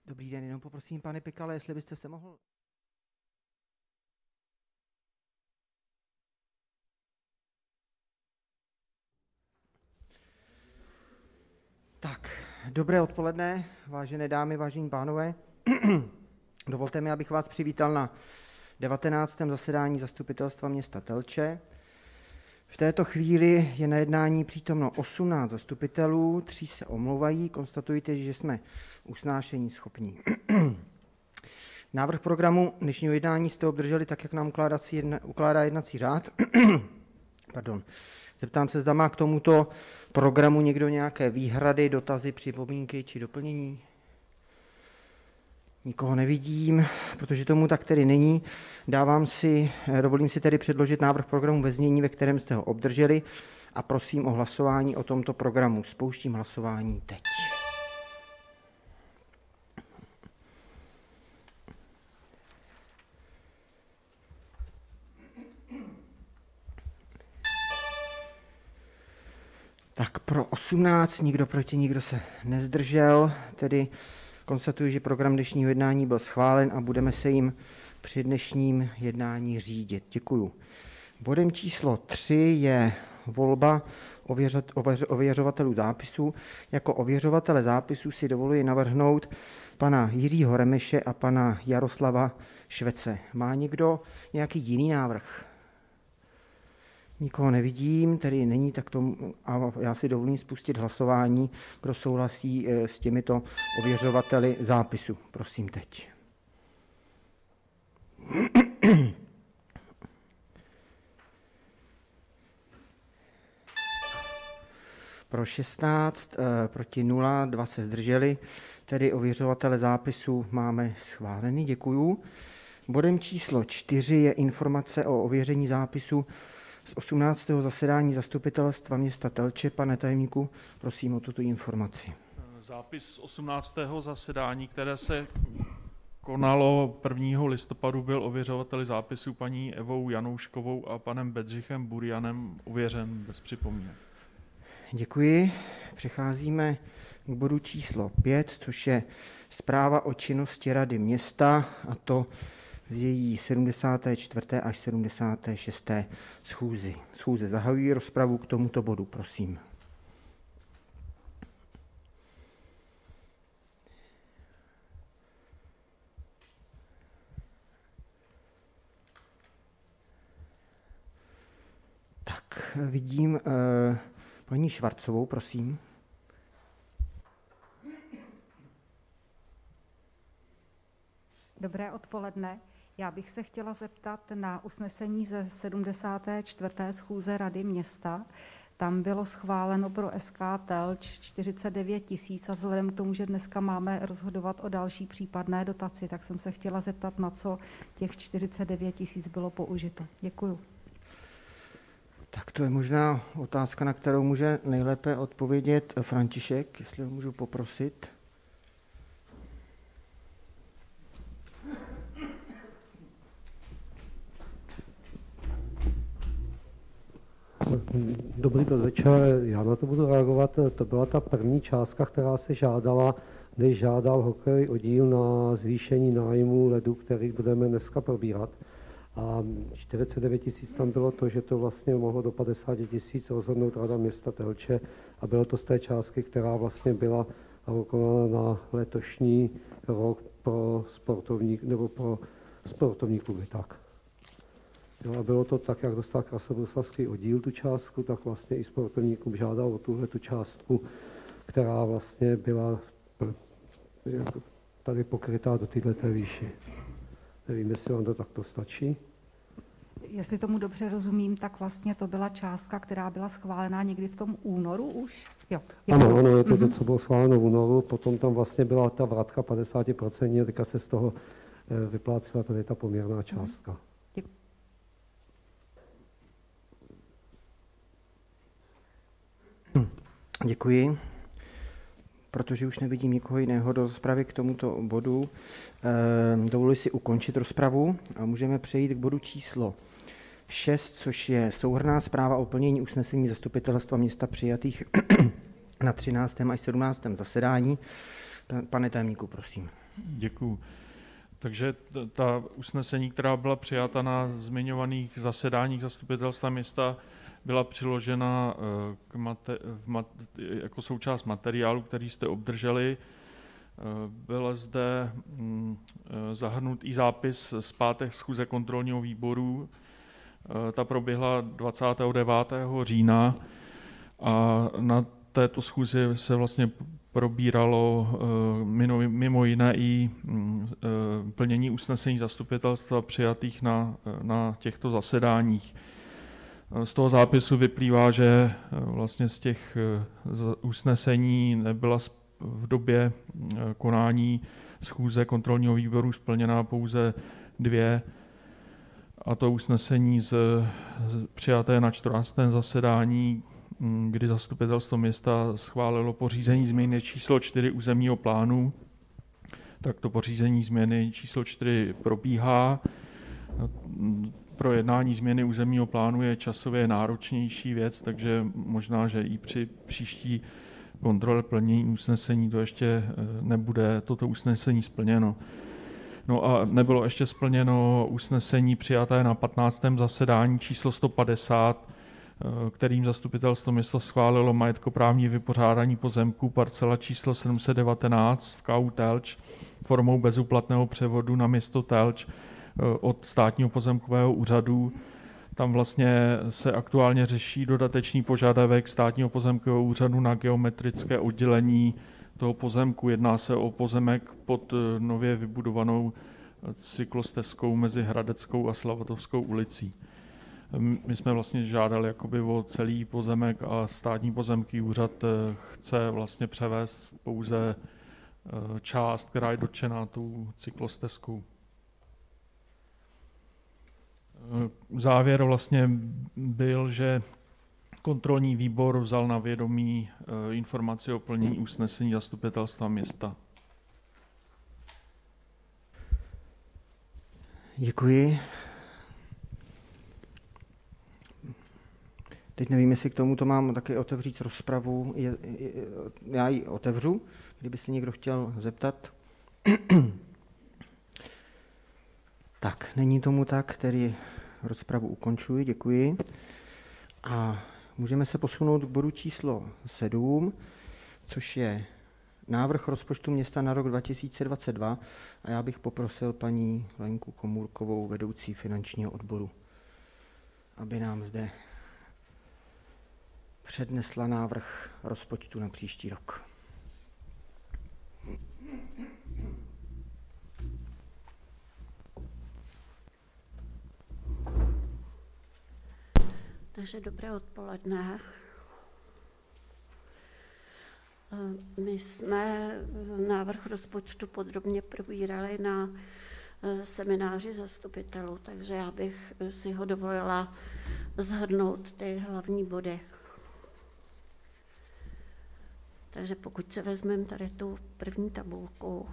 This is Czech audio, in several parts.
Dobrý den, jenom poprosím, pane Pikale, jestli byste se mohl... Tak, dobré odpoledne, vážené dámy, vážení pánové. Dovolte mi, abych vás přivítal na 19. zasedání Zastupitelstva města Telče. V této chvíli je na jednání přítomno 18 zastupitelů, 3 se omlouvají, konstatujte, že jsme usnášení schopní. Návrh programu dnešního jednání jste obdrželi tak, jak nám ukládá jednací řád. Pardon. Zeptám se, zda má k tomuto programu někdo nějaké výhrady, dotazy, připomínky či doplnění. Nikoho nevidím, protože tomu tak tedy není. Dovolím si tedy předložit návrh programu ve znění, ve kterém jste ho obdrželi, a prosím o hlasování o tomto programu. Spouštím hlasování teď. Tak pro 18, nikdo proti, nikdo se nezdržel, tedy konstatuji, že program dnešního jednání byl schválen a budeme se jim při dnešním jednání řídit. Děkuju. Bodem číslo 3 je volba ověřovatelů zápisů. Jako ověřovatele zápisů si dovoluji navrhnout pana Jiřího Remeše a pana Jaroslava Švece. Má někdo nějaký jiný návrh? Nikoho nevidím, tedy není tak tomu, a já si dovolím spustit hlasování, kdo souhlasí s těmito ověřovateli zápisu. Prosím teď. Pro 16, proti 0, 2 se zdrželi, tedy ověřovatele zápisu máme schválený, děkuju. Bodem číslo 4 je informace o ověření zápisu z 18. zasedání Zastupitelstva města Telče. Pane tajemníku, prosím o tuto informaci. Zápis z 18. zasedání, které se konalo 1. listopadu, byl ověřovateli zápisu paní Evou Janouškovou a panem Bedřichem Burianem ověřen bez připomínek. Děkuji. Přecházíme k bodu číslo 5, což je zpráva o činnosti Rady města, a to z její 74. až 76. schůze. Zahajuji rozpravu k tomuto bodu, prosím. Tak, vidím paní Švarcovou, prosím. Dobré odpoledne. Já bych se chtěla zeptat na usnesení ze 74. schůze Rady města. Tam bylo schváleno pro SK Telč 49 000 a vzhledem k tomu, že dneska máme rozhodovat o další případné dotaci, tak jsem se chtěla zeptat, na co těch 49 000 bylo použito. Děkuju. Tak to je možná otázka, na kterou může nejlépe odpovědět František, jestli ho můžu poprosit. Dobrý podvečer, já na to budu reagovat. To byla ta první částka, která se žádala, než žádal hokejový oddíl na zvýšení nájmu ledu, který budeme dneska probírat. A 49 000 tam bylo to, že to vlastně mohlo do 50 000 rozhodnout Rada města Telče a bylo to z té částky, která vlastně byla alokována na letošní rok pro sportovní kluby. Tak. Jo, a bylo to tak, jak dostal krasobruslařský oddíl tu částku, tak vlastně i sportovní klub žádal o tu částku, která vlastně byla tady pokrytá do této výši. Nevím, jestli vám to takto stačí. Jestli tomu dobře rozumím, tak vlastně to byla částka, která byla schválená někdy v tom únoru už? Jo. Ano, je to co bylo schváleno v únoru, potom tam vlastně byla ta vratka 50%, teďka se z toho vyplácela tady ta poměrná částka. Děkuji. Protože už nevidím nikoho jiného do rozpravy k tomuto bodu, dovoluji si ukončit rozpravu a můžeme přejít k bodu číslo 6, což je souhrnná zpráva o plnění usnesení Zastupitelstva města přijatých na 13. až 17. zasedání. Pane tajemníku, prosím. Děkuju. Takže ta usnesení, která byla přijata na zmiňovaných zasedáních zastupitelstva města, byla přiložena jako součást materiálu, který jste obdrželi. Byl zde zahrnut i zápis z 5. schůze kontrolního výboru. Ta proběhla 29. října a na této schůzi se vlastně probíralo mimo jiné i plnění usnesení zastupitelstva přijatých na těchto zasedáních. Z toho zápisu vyplývá, že vlastně z těch usnesení nebyla v době konání schůze kontrolního výboru splněna pouze 2, a to usnesení přijaté na 14. zasedání, kdy zastupitelstvo města schválilo pořízení změny číslo 4 územního plánu. Tak to pořízení změny číslo 4 probíhá. Projednání změny územního plánu je časově náročnější věc, takže možná, že i při příští kontrole plnění usnesení to ještě nebude toto usnesení splněno. No a nebylo ještě splněno usnesení přijaté na 15. zasedání číslo 150, kterým zastupitelstvo města schválilo majetkoprávní vypořádání pozemků parcela číslo 719 v KU Telč formou bezúplatného převodu na město Telč od státního pozemkového úřadu. Tam vlastně se aktuálně řeší dodatečný požadavek státního pozemkového úřadu na geometrické oddělení toho pozemku. Jedná se o pozemek pod nově vybudovanou cyklostezkou mezi Hradeckou a Slavatovskou ulicí. My jsme vlastně žádali jakoby o celý pozemek a státní pozemkový úřad chce vlastně převést pouze část, která je dotčená tou cyklostezkou. Závěr vlastně byl, že kontrolní výbor vzal na vědomí informaci o plnění usnesení zastupitelstva města. Děkuji. Teď nevím, jestli k tomuto mám taky otevřít rozpravu. Já ji otevřu, kdyby se někdo chtěl zeptat. Tak, není tomu tak, tedy rozpravu ukončuji, děkuji. A můžeme se posunout k bodu číslo 7, což je návrh rozpočtu města na rok 2022. A já bych poprosil paní Lenku Komůrkovou, vedoucí finančního odboru, aby nám zde přednesla návrh rozpočtu na příští rok. Takže dobré odpoledne. My jsme návrh rozpočtu podrobně probírali na semináři zastupitelů, takže já bych si ho dovolila shrnout ty hlavní body. Takže pokud se vezmeme tady tu první tabulku,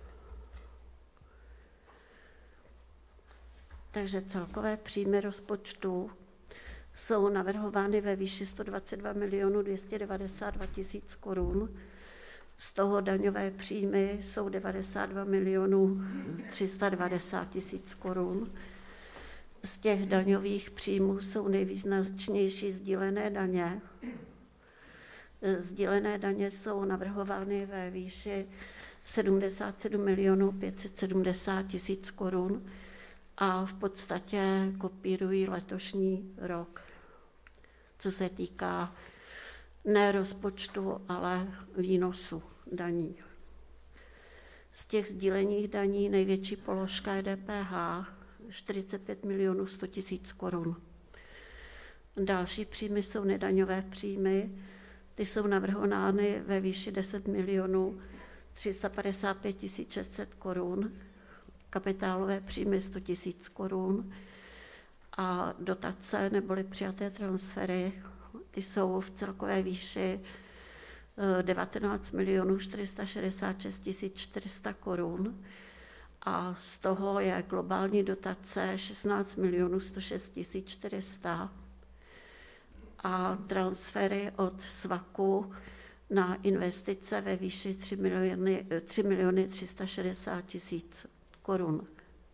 takže celkové příjmy rozpočtu jsou navrhovány ve výši 122 292 000 korun. Z toho daňové příjmy jsou 92 320 000 korun. Z těch daňových příjmů jsou nejvýznačnější sdílené daně. Sdílené daně jsou navrhovány ve výši 77 570 000 korun a v podstatě kopírují letošní rok, co se týká ne rozpočtu, ale výnosu daní. Z těch sdílených daní největší položka je DPH, 45 100 000 korun. Další příjmy jsou nedaňové příjmy, ty jsou navrhovány ve výši 10 355 600 korun, kapitálové příjmy 100 000 korun a dotace neboli přijaté transfery, ty jsou v celkové výši 19 466 400 korun a z toho je globální dotace 16 106 400 a transfery od SVAKu na investice ve výši 3 360 000 korun.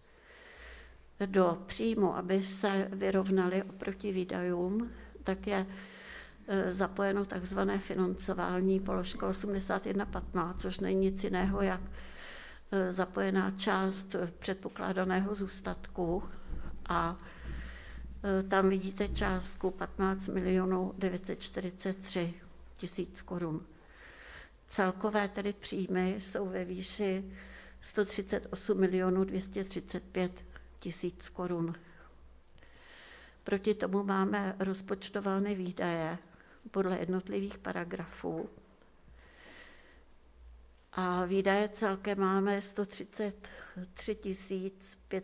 Do příjmu, aby se vyrovnaly oproti výdajům, tak je zapojeno takzvané financování položka 8115, což není nic jiného, jak zapojená část předpokládaného zůstatku. A tam vidíte částku 15 943 000 korun. Celkové tedy příjmy jsou ve výši 138 235 000 korun. Proti tomu máme rozpočtovány výdaje podle jednotlivých paragrafů. A výdaje celkem máme 133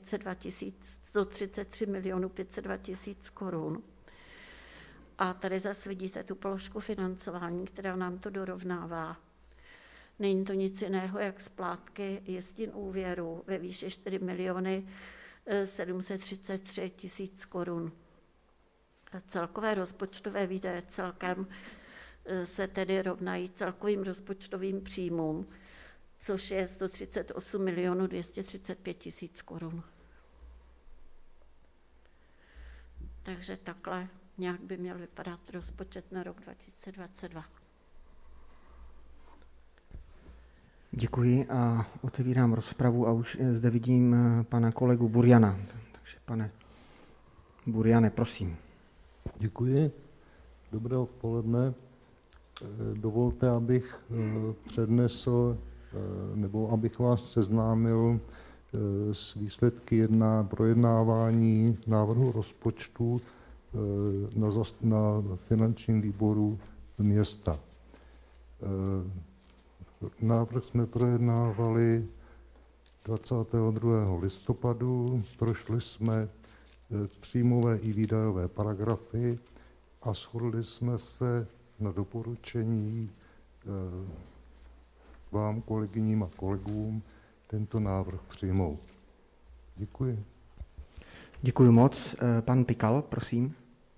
502 000 korun. A tady zase vidíte tu položku financování, která nám to dorovnává. Není to nic jiného, jak splátky jistin úvěru ve výši 4 733 000 korun. Celkové rozpočtové výdaje celkem se tedy rovnají celkovým rozpočtovým příjmům, což je 138 235 000 korun. Takže takhle nějak by měl vypadat rozpočet na rok 2022. Děkuji a otevírám rozpravu a už zde vidím pana kolegu Buriana. Takže pane Buriane, prosím. Děkuji. Dobré odpoledne. Dovolte, abych přednesl nebo abych vás seznámil s výsledky projednávání návrhu rozpočtu na finančním výboru města. Návrh jsme projednávali 22. listopadu, prošli jsme příjmové i výdajové paragrafy a shodli jsme se na doporučení vám, kolegyním a kolegům, tento návrh přijmout. Děkuji. Děkuji moc. Pan Pikal, prosím.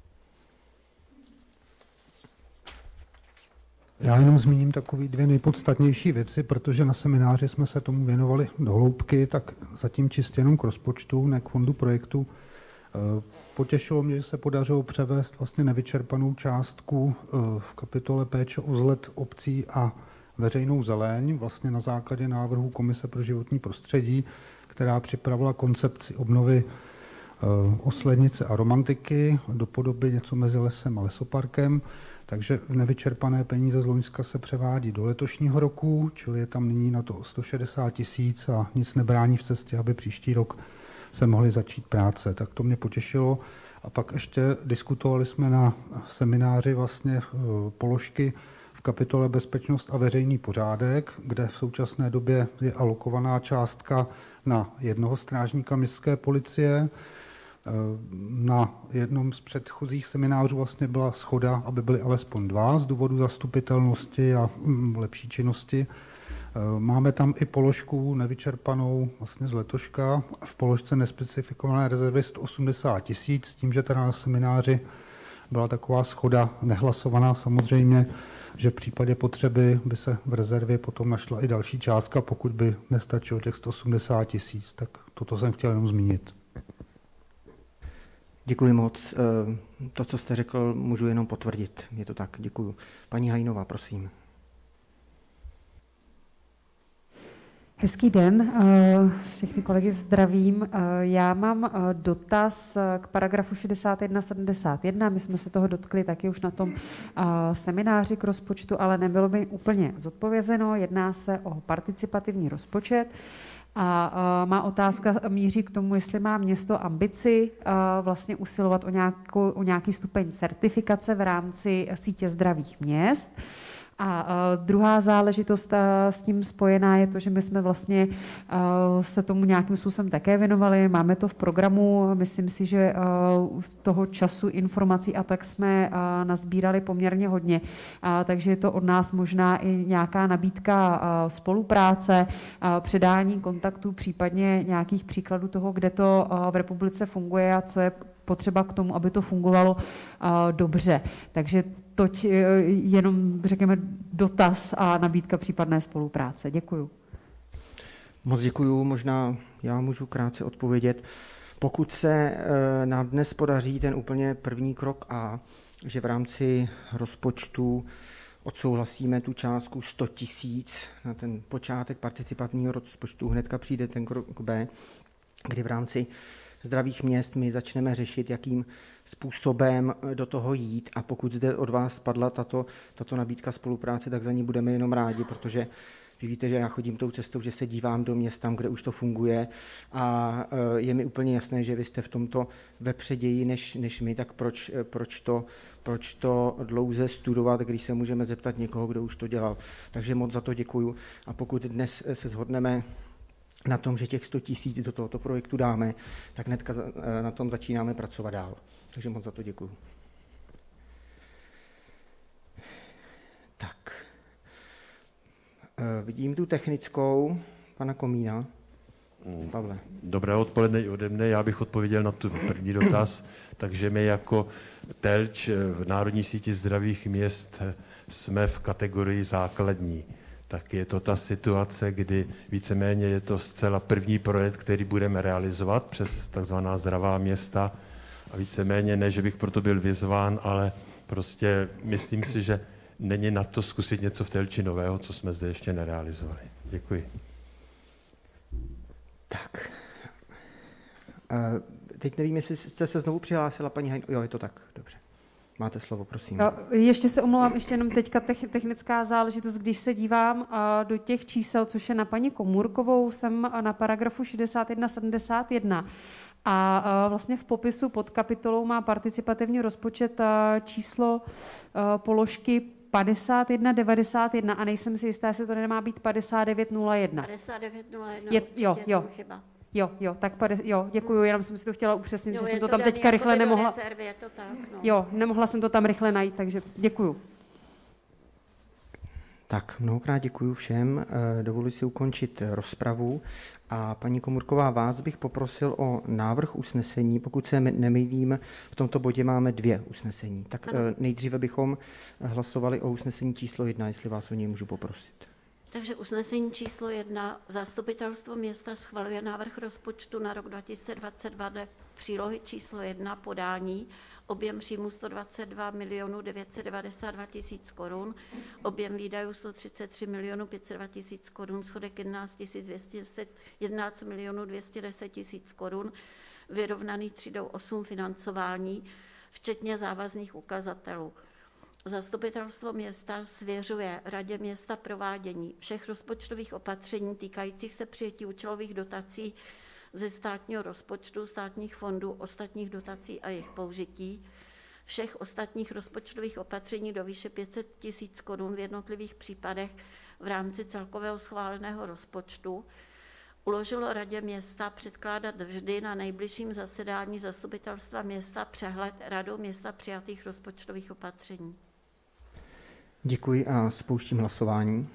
Já jenom zmíním takové dvě nejpodstatnější věci, protože na semináři jsme se tomu věnovali do hloubky, tak zatím čistě jenom k rozpočtu, ne k fondu projektu. Potěšilo mě, že se podařilo převést vlastně nevyčerpanou částku v kapitole péče o vzhled obcí a veřejnou zeleň, vlastně na základě návrhu Komise pro životní prostředí, která připravila koncepci obnovy Oslednice a Romantiky do podoby něco mezi lesem a lesoparkem. Takže nevyčerpané peníze z loňska se převádí do letošního roku, čili je tam nyní na to 160 000 a nic nebrání v cestě, aby příští rok se mohly začít práce. Tak to mě potěšilo. A pak ještě diskutovali jsme na semináři vlastně položky v kapitole Bezpečnost a veřejný pořádek, kde v současné době je alokovaná částka na jednoho strážníka městské policie. Na jednom z předchozích seminářů vlastně byla shoda, aby byly alespoň 2 z důvodu zastupitelnosti a lepší činnosti. Máme tam i položku nevyčerpanou vlastně z letoška, v položce nespecifikované rezervy 180 000, s tím, že teda na semináři byla taková shoda nehlasovaná samozřejmě, že v případě potřeby by se v rezervě potom našla i další částka, pokud by nestačilo těch 180 000, tak toto jsem chtěl jenom zmínit. Děkuji moc. To, co jste řekl, můžu jenom potvrdit. Je to tak, děkuji. Paní Hajnová, prosím. Hezký den, všechny kolegy zdravím. Já mám dotaz k paragrafu 6171. My jsme se toho dotkli taky už na tom semináři k rozpočtu, ale nebylo mi úplně zodpovězeno. Jedná se o participativní rozpočet. A má otázka míří k tomu, jestli má město ambici vlastně usilovat o nějaký stupeň certifikace v rámci sítě zdravých měst. A druhá záležitost s tím spojená je to, že my jsme vlastně se tomu nějakým způsobem také věnovali, máme to v programu, myslím si, že toho času, informací a tak jsme nazbírali poměrně hodně, takže je to od nás možná i nějaká nabídka spolupráce, předání kontaktů, případně nějakých příkladů toho, kde to v republice funguje a co je potřeba k tomu, aby to fungovalo dobře. Takže toť jenom, řekněme, dotaz a nabídka případné spolupráce. Děkuju. Moc děkuju, možná já můžu krátce odpovědět. Pokud se nám dnes podaří ten úplně první krok A, že v rámci rozpočtu odsouhlasíme tu částku 100 000 na ten počátek participativního rozpočtu, hnedka přijde ten krok B, kdy v rámci zdravých měst my začneme řešit, jakým způsobem do toho jít, a pokud zde od vás spadla tato nabídka spolupráce, tak za ní budeme jenom rádi, protože vy víte, že já chodím tou cestou, že se dívám do měst tam, kde už to funguje, a je mi úplně jasné, že vy jste v tomto vepřeději než my, tak proč to dlouze studovat, když se můžeme zeptat někoho, kdo už to dělal. Takže moc za to děkuju, a pokud dnes se shodneme na tom, že těch 100 000 do tohoto projektu dáme, tak hnedka na tom začínáme pracovat dál. Takže moc za to děkuju. Tak. Vidím tu technickou, pana Komína. Pavle. Dobré odpoledne i ode mne. Já bych odpověděl na tu první dotaz. Takže my jako Telč v Národní síti zdravých měst jsme v kategorii základní. Tak je to ta situace, kdy víceméně je to zcela první projekt, který budeme realizovat přes takzvaná zdravá města. A víceméně ne, že bych proto byl vyzván, ale prostě myslím si, že není na to zkusit něco v Telči nového, co jsme zde ještě nerealizovali. Děkuji. Tak. Teď nevím, jestli jste se znovu přihlásila, paní Hajn. Jo, je to tak, dobře. Máte slovo, prosím. Ještě se omlouvám, ještě jenom teďka technická záležitost. Když se dívám do těch čísel, což je na paní Komůrkovou, jsem na paragrafu 6171. A vlastně v popisu pod kapitolou má participativní rozpočet číslo položky 5191 a nejsem si jistá, jestli to nemá být 5901. 5901 jo. Chyba. Jo, tak děkuju, jenom jsem si to chtěla upřesnit, Jo, že jsem to tam teďka rychle nemohla. Rezervy, je to tak, no. Jo, nemohla jsem to tam rychle najít, takže děkuju. Tak, mnohokrát děkuji všem. Dovoluji si ukončit rozpravu. A paní Komůrková, vás bych poprosil o návrh usnesení. Pokud se nemýlím, v tomto bodě máme 2 usnesení. Tak nejdříve bychom hlasovali o usnesení číslo 1, jestli vás o něj můžu poprosit. Takže usnesení číslo 1. Zastupitelstvo města schvaluje návrh rozpočtu na rok 2022 dle přílohy číslo 1 podání. Objem příjmu 122 992 000 korun, objem výdajů 133 502 000 korun, schodek 11 210 000 korun, vyrovnaný třídou 8 financování, včetně závazných ukazatelů. Zastupitelstvo města svěřuje Radě města provádění všech rozpočtových opatření týkajících se přijetí účelových dotací ze státního rozpočtu, státních fondů, ostatních dotací a jejich použití, všech ostatních rozpočtových opatření do výše 500 000 korun v jednotlivých případech v rámci celkového schváleného rozpočtu, uložilo Radě města předkládat vždy na nejbližším zasedání zastupitelstva města přehled Radou města přijatých rozpočtových opatření. Děkuji a spouštím hlasování.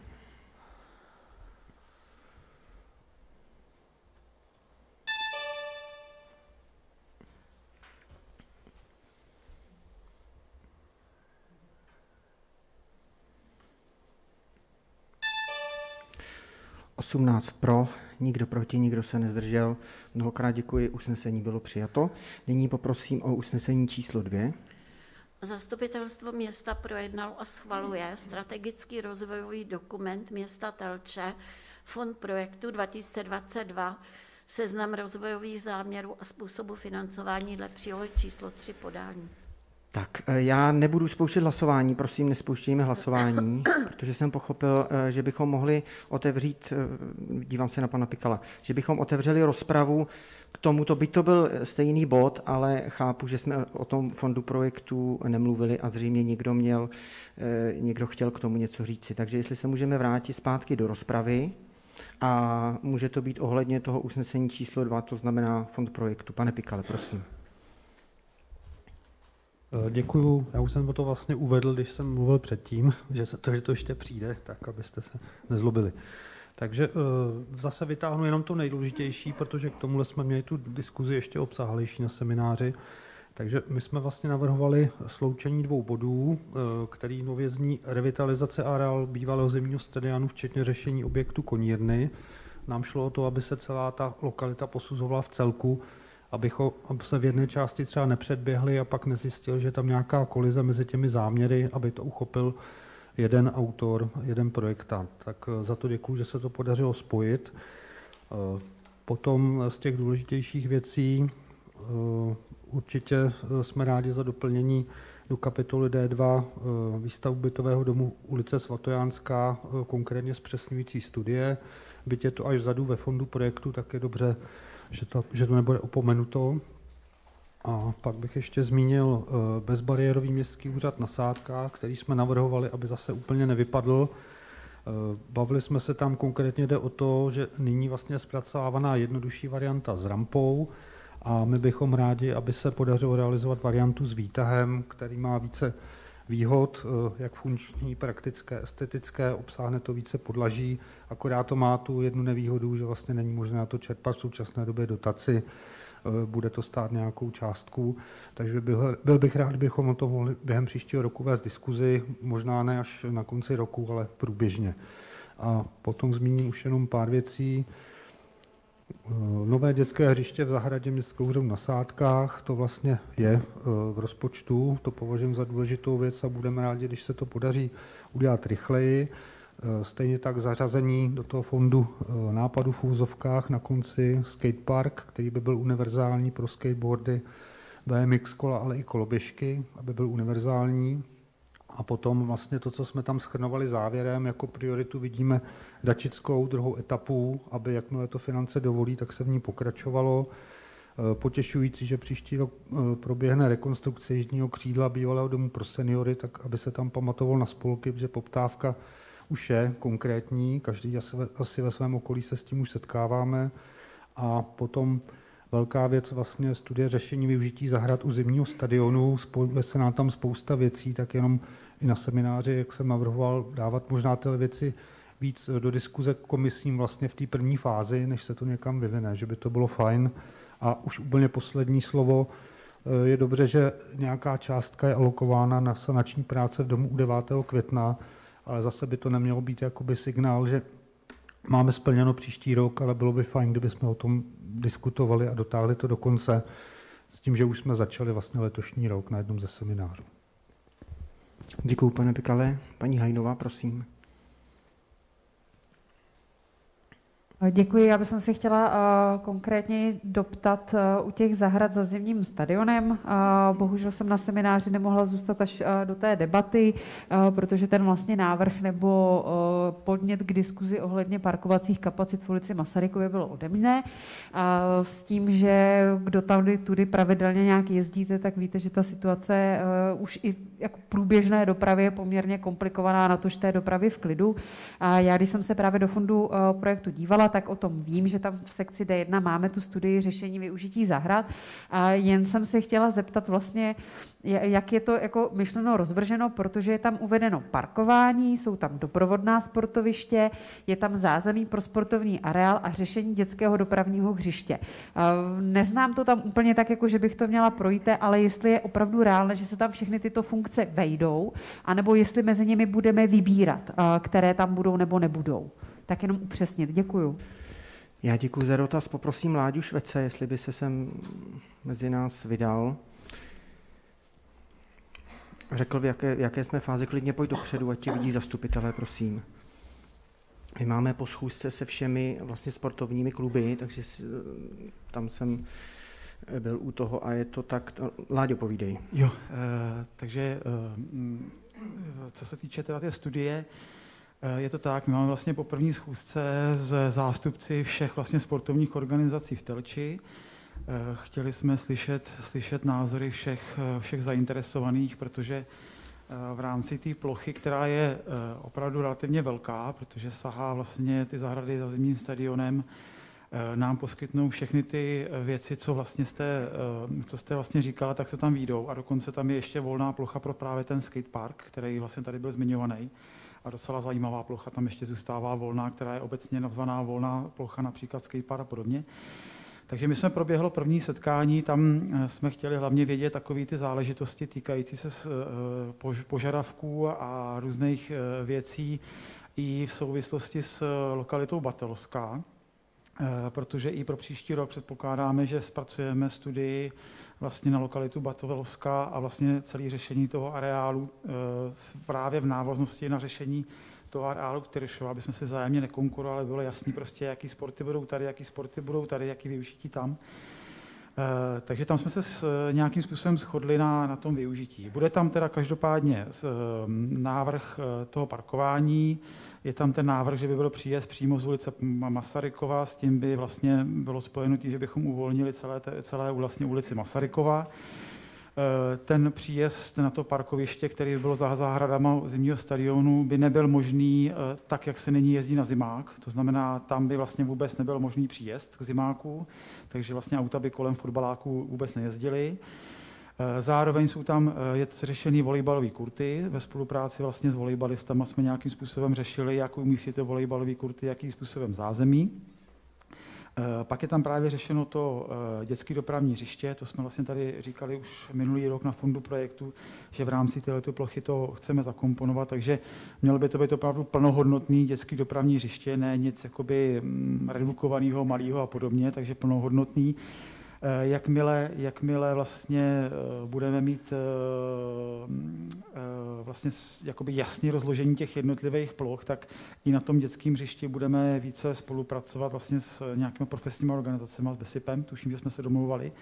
Pro, nikdo proti, nikdo se nezdržel. Mnohokrát děkuji, usnesení bylo přijato. Nyní poprosím o usnesení číslo 2. Zastupitelstvo města projednalo a schvaluje strategický rozvojový dokument města Telče, Fond projektu 2022, seznam rozvojových záměrů a způsobu financování dle přílohy číslo 3 podání. Tak, já nebudu spouštět hlasování, prosím, nespouštějme hlasování, protože jsem pochopil, že bychom mohli otevřít, dívám se na pana Pikala, že bychom otevřeli rozpravu k tomuto, byť to byl stejný bod, ale chápu, že jsme o tom fondu projektu nemluvili a zřejmě někdo chtěl k tomu něco říci. Takže jestli se můžeme vrátit zpátky do rozpravy a může to být ohledně toho usnesení číslo 2, to znamená fond projektu. Pane Pikale, prosím. Děkuju. Já už jsem to vlastně uvedl, když jsem mluvil předtím, že to ještě přijde, tak abyste se nezlobili. Takže zase vytáhnu jenom to nejdůležitější, protože k tomuhle jsme měli tu diskuzi ještě obsáhlejší na semináři. Takže my jsme vlastně navrhovali sloučení 2 bodů, který nově zní revitalizace areálu bývalého zimního stadionu, včetně řešení objektu konírny. Nám šlo o to, aby se celá ta lokalita posuzovala v celku, aby se v jedné části třeba nepředběhli a pak nezjistil, že tam nějaká kolize mezi těmi záměry, aby to uchopil jeden autor, jeden projektant. Tak za to děkuju, že se to podařilo spojit. Potom z těch důležitějších věcí určitě jsme rádi za doplnění do kapitoly D2 výstavu bytového domu ulice Svatojánská, konkrétně zpřesňující studie. Byť je to až vzadu ve fondu projektu, tak je dobře, že to nebude opomenuto. A pak bych ještě zmínil bezbariérový městský úřad na Sádkách, který jsme navrhovali, aby zase úplně nevypadl. Bavili jsme se tam, konkrétně jde o to, že nyní vlastně je zpracovávaná jednodušší varianta s rampou a my bychom rádi, aby se podařilo realizovat variantu s výtahem, který má více výhod, jak funkční, praktické, estetické, obsáhne to více podlaží, akorát to má tu jednu nevýhodu, že vlastně není možné na to čerpat v současné době dotaci, bude to stát nějakou částku, takže byl bych rád, kdybychom o tom mohli během příštího roku vést diskuzi, možná ne až na konci roku, ale průběžně. A potom zmíním už jenom pár věcí. Nové dětské hřiště v zahradě městského úřadu na Sádkách, to vlastně je v rozpočtu, to považuji za důležitou věc a budeme rádi, když se to podaří udělat rychleji. Stejně tak zařazení do toho fondu nápadu v úzovkách na konci skatepark, který by byl univerzální pro skateboardy, BMX kola, ale i koloběžky, aby byl univerzální. A potom vlastně to, co jsme tam shrnovali závěrem, jako prioritu vidíme Dačickou druhou etapu, aby jakmile to finance dovolí, tak se v ní pokračovalo. Potěšující, že příští rok proběhne rekonstrukce jižního křídla bývalého domu pro seniory, tak aby se tam pamatovalo na spolky, protože poptávka už je konkrétní, každý asi ve svém okolí se s tím už setkáváme. A potom velká věc vlastně studie řešení využití zahrad u zimního stadionu, spojuje se nám tam spousta věcí, tak jenom i na semináři, jak jsem navrhoval, dávat možná tyhle věci víc do diskuze komisím vlastně v té první fázi, než se to někam vyvine, že by to bylo fajn. A už úplně poslední slovo, je dobře, že nějaká částka je alokována na sanační práce v domu u 9. května, ale zase by to nemělo být jakoby signál, že máme splněno příští rok, ale bylo by fajn, kdybychom o tom diskutovali a dotáhli to do konce s tím, že už jsme začali vlastně letošní rok na jednom ze seminářů. Děkuju, pane Pikale. Paní Hajnová, prosím. Děkuji, já bych se chtěla konkrétně doptat u těch zahrad za zimním stadionem. Bohužel jsem na semináři nemohla zůstat až do té debaty, protože ten vlastně návrh nebo podnět k diskuzi ohledně parkovacích kapacit v ulici Masarykově byl ode mne. S tím, že kdo tam tudy pravidelně nějak jezdíte, tak víte, že ta situace už i jako průběžné dopravy je poměrně komplikovaná, natož té dopravy v klidu. Já, když jsem se právě do fondu projektu dívala, tak o tom vím, že tam v sekci D1 máme tu studii řešení využití zahrad. A jen jsem se chtěla zeptat vlastně, jak je to jako myšleno rozvrženo, protože je tam uvedeno parkování, jsou tam doprovodná sportoviště, je tam zázemí pro sportovní areál a řešení dětského dopravního hřiště. Neznám to tam úplně tak, jako že bych to měla projít, ale jestli je opravdu reálné, že se tam všechny tyto funkce vejdou, anebo jestli mezi nimi budeme vybírat, které tam budou nebo nebudou. Tak jenom upřesnit. Děkuju. Já děkuji za dotaz. Poprosím Láďu Švece, jestli by se sem mezi nás vydal. Řekl, v jaké jsme fázi, klidně pojď dopředu, ať tě vidí zastupitelé, prosím. My máme po schůzce se všemi vlastně sportovními kluby, takže tam jsem byl u toho a je to tak. Láďo, povídej. Jo, takže co se týče teda té studie, je to tak, my máme vlastně po první schůzce s zástupci všech vlastně sportovních organizací v Telči. Chtěli jsme slyšet názory všech zainteresovaných, protože v rámci té plochy, která je opravdu relativně velká, protože sahá vlastně ty zahrady za zimním stadionem, nám poskytnou všechny ty věci, co jste vlastně říkala, tak se tam výjdou. A dokonce tam je ještě volná plocha pro právě ten skatepark, který vlastně tady byl zmiňovaný. A docela zajímavá plocha tam ještě zůstává volná, která je obecně nazvaná volná plocha, například skatepark a podobně. Takže my jsme proběhlo první setkání, tam jsme chtěli hlavně vědět takové ty záležitosti týkající se požadavků a různých věcí i v souvislosti s lokalitou Batelská, protože i pro příští rok předpokládáme, že zpracujeme studii vlastně na lokalitu Batelská a vlastně celé řešení toho areálu právě v návaznosti na řešení toho areálu Tyršova, aby jsme si vzájemně nekonkurovali, bylo jasný prostě, jaký sporty budou tady, jaký využití tam. Takže tam jsme se nějakým způsobem shodli na tom využití. Bude tam teda každopádně návrh toho parkování, je tam ten návrh, že by byl příjezd přímo z ulice Masarykova, s tím by vlastně bylo spojeno tím, že bychom uvolnili celé vlastně ulici Masarykova. Ten příjezd na to parkoviště, který by bylo za zahradama zimního stadionu, by nebyl možný tak, jak se nyní jezdí na zimák. To znamená, tam by vlastně vůbec nebyl možný příjezd k zimáku, takže vlastně auta by kolem fotbaláků vůbec nejezdily. Zároveň jsou tam řešený volejbalové kurty. Ve spolupráci vlastně s volejbalistama jsme nějakým způsobem řešili, jak umístit ty volejbalové kurty, jakým způsobem zázemí. Pak je tam právě řešeno to dětské dopravní hřiště, to jsme vlastně tady říkali už minulý rok na fondu projektu, že v rámci této plochy to chceme zakomponovat, takže mělo by to být opravdu plnohodnotný dětský dopravní hřiště, ne nic jakoby redukovaného, malého a podobně, takže plnohodnotný. Jakmile vlastně budeme mít vlastně jakoby jasné rozložení těch jednotlivých ploch, tak i na tom dětském hřišti budeme více spolupracovat vlastně s nějakými profesními organizacemi, s BESIPem, tuším, že jsme se domluvali.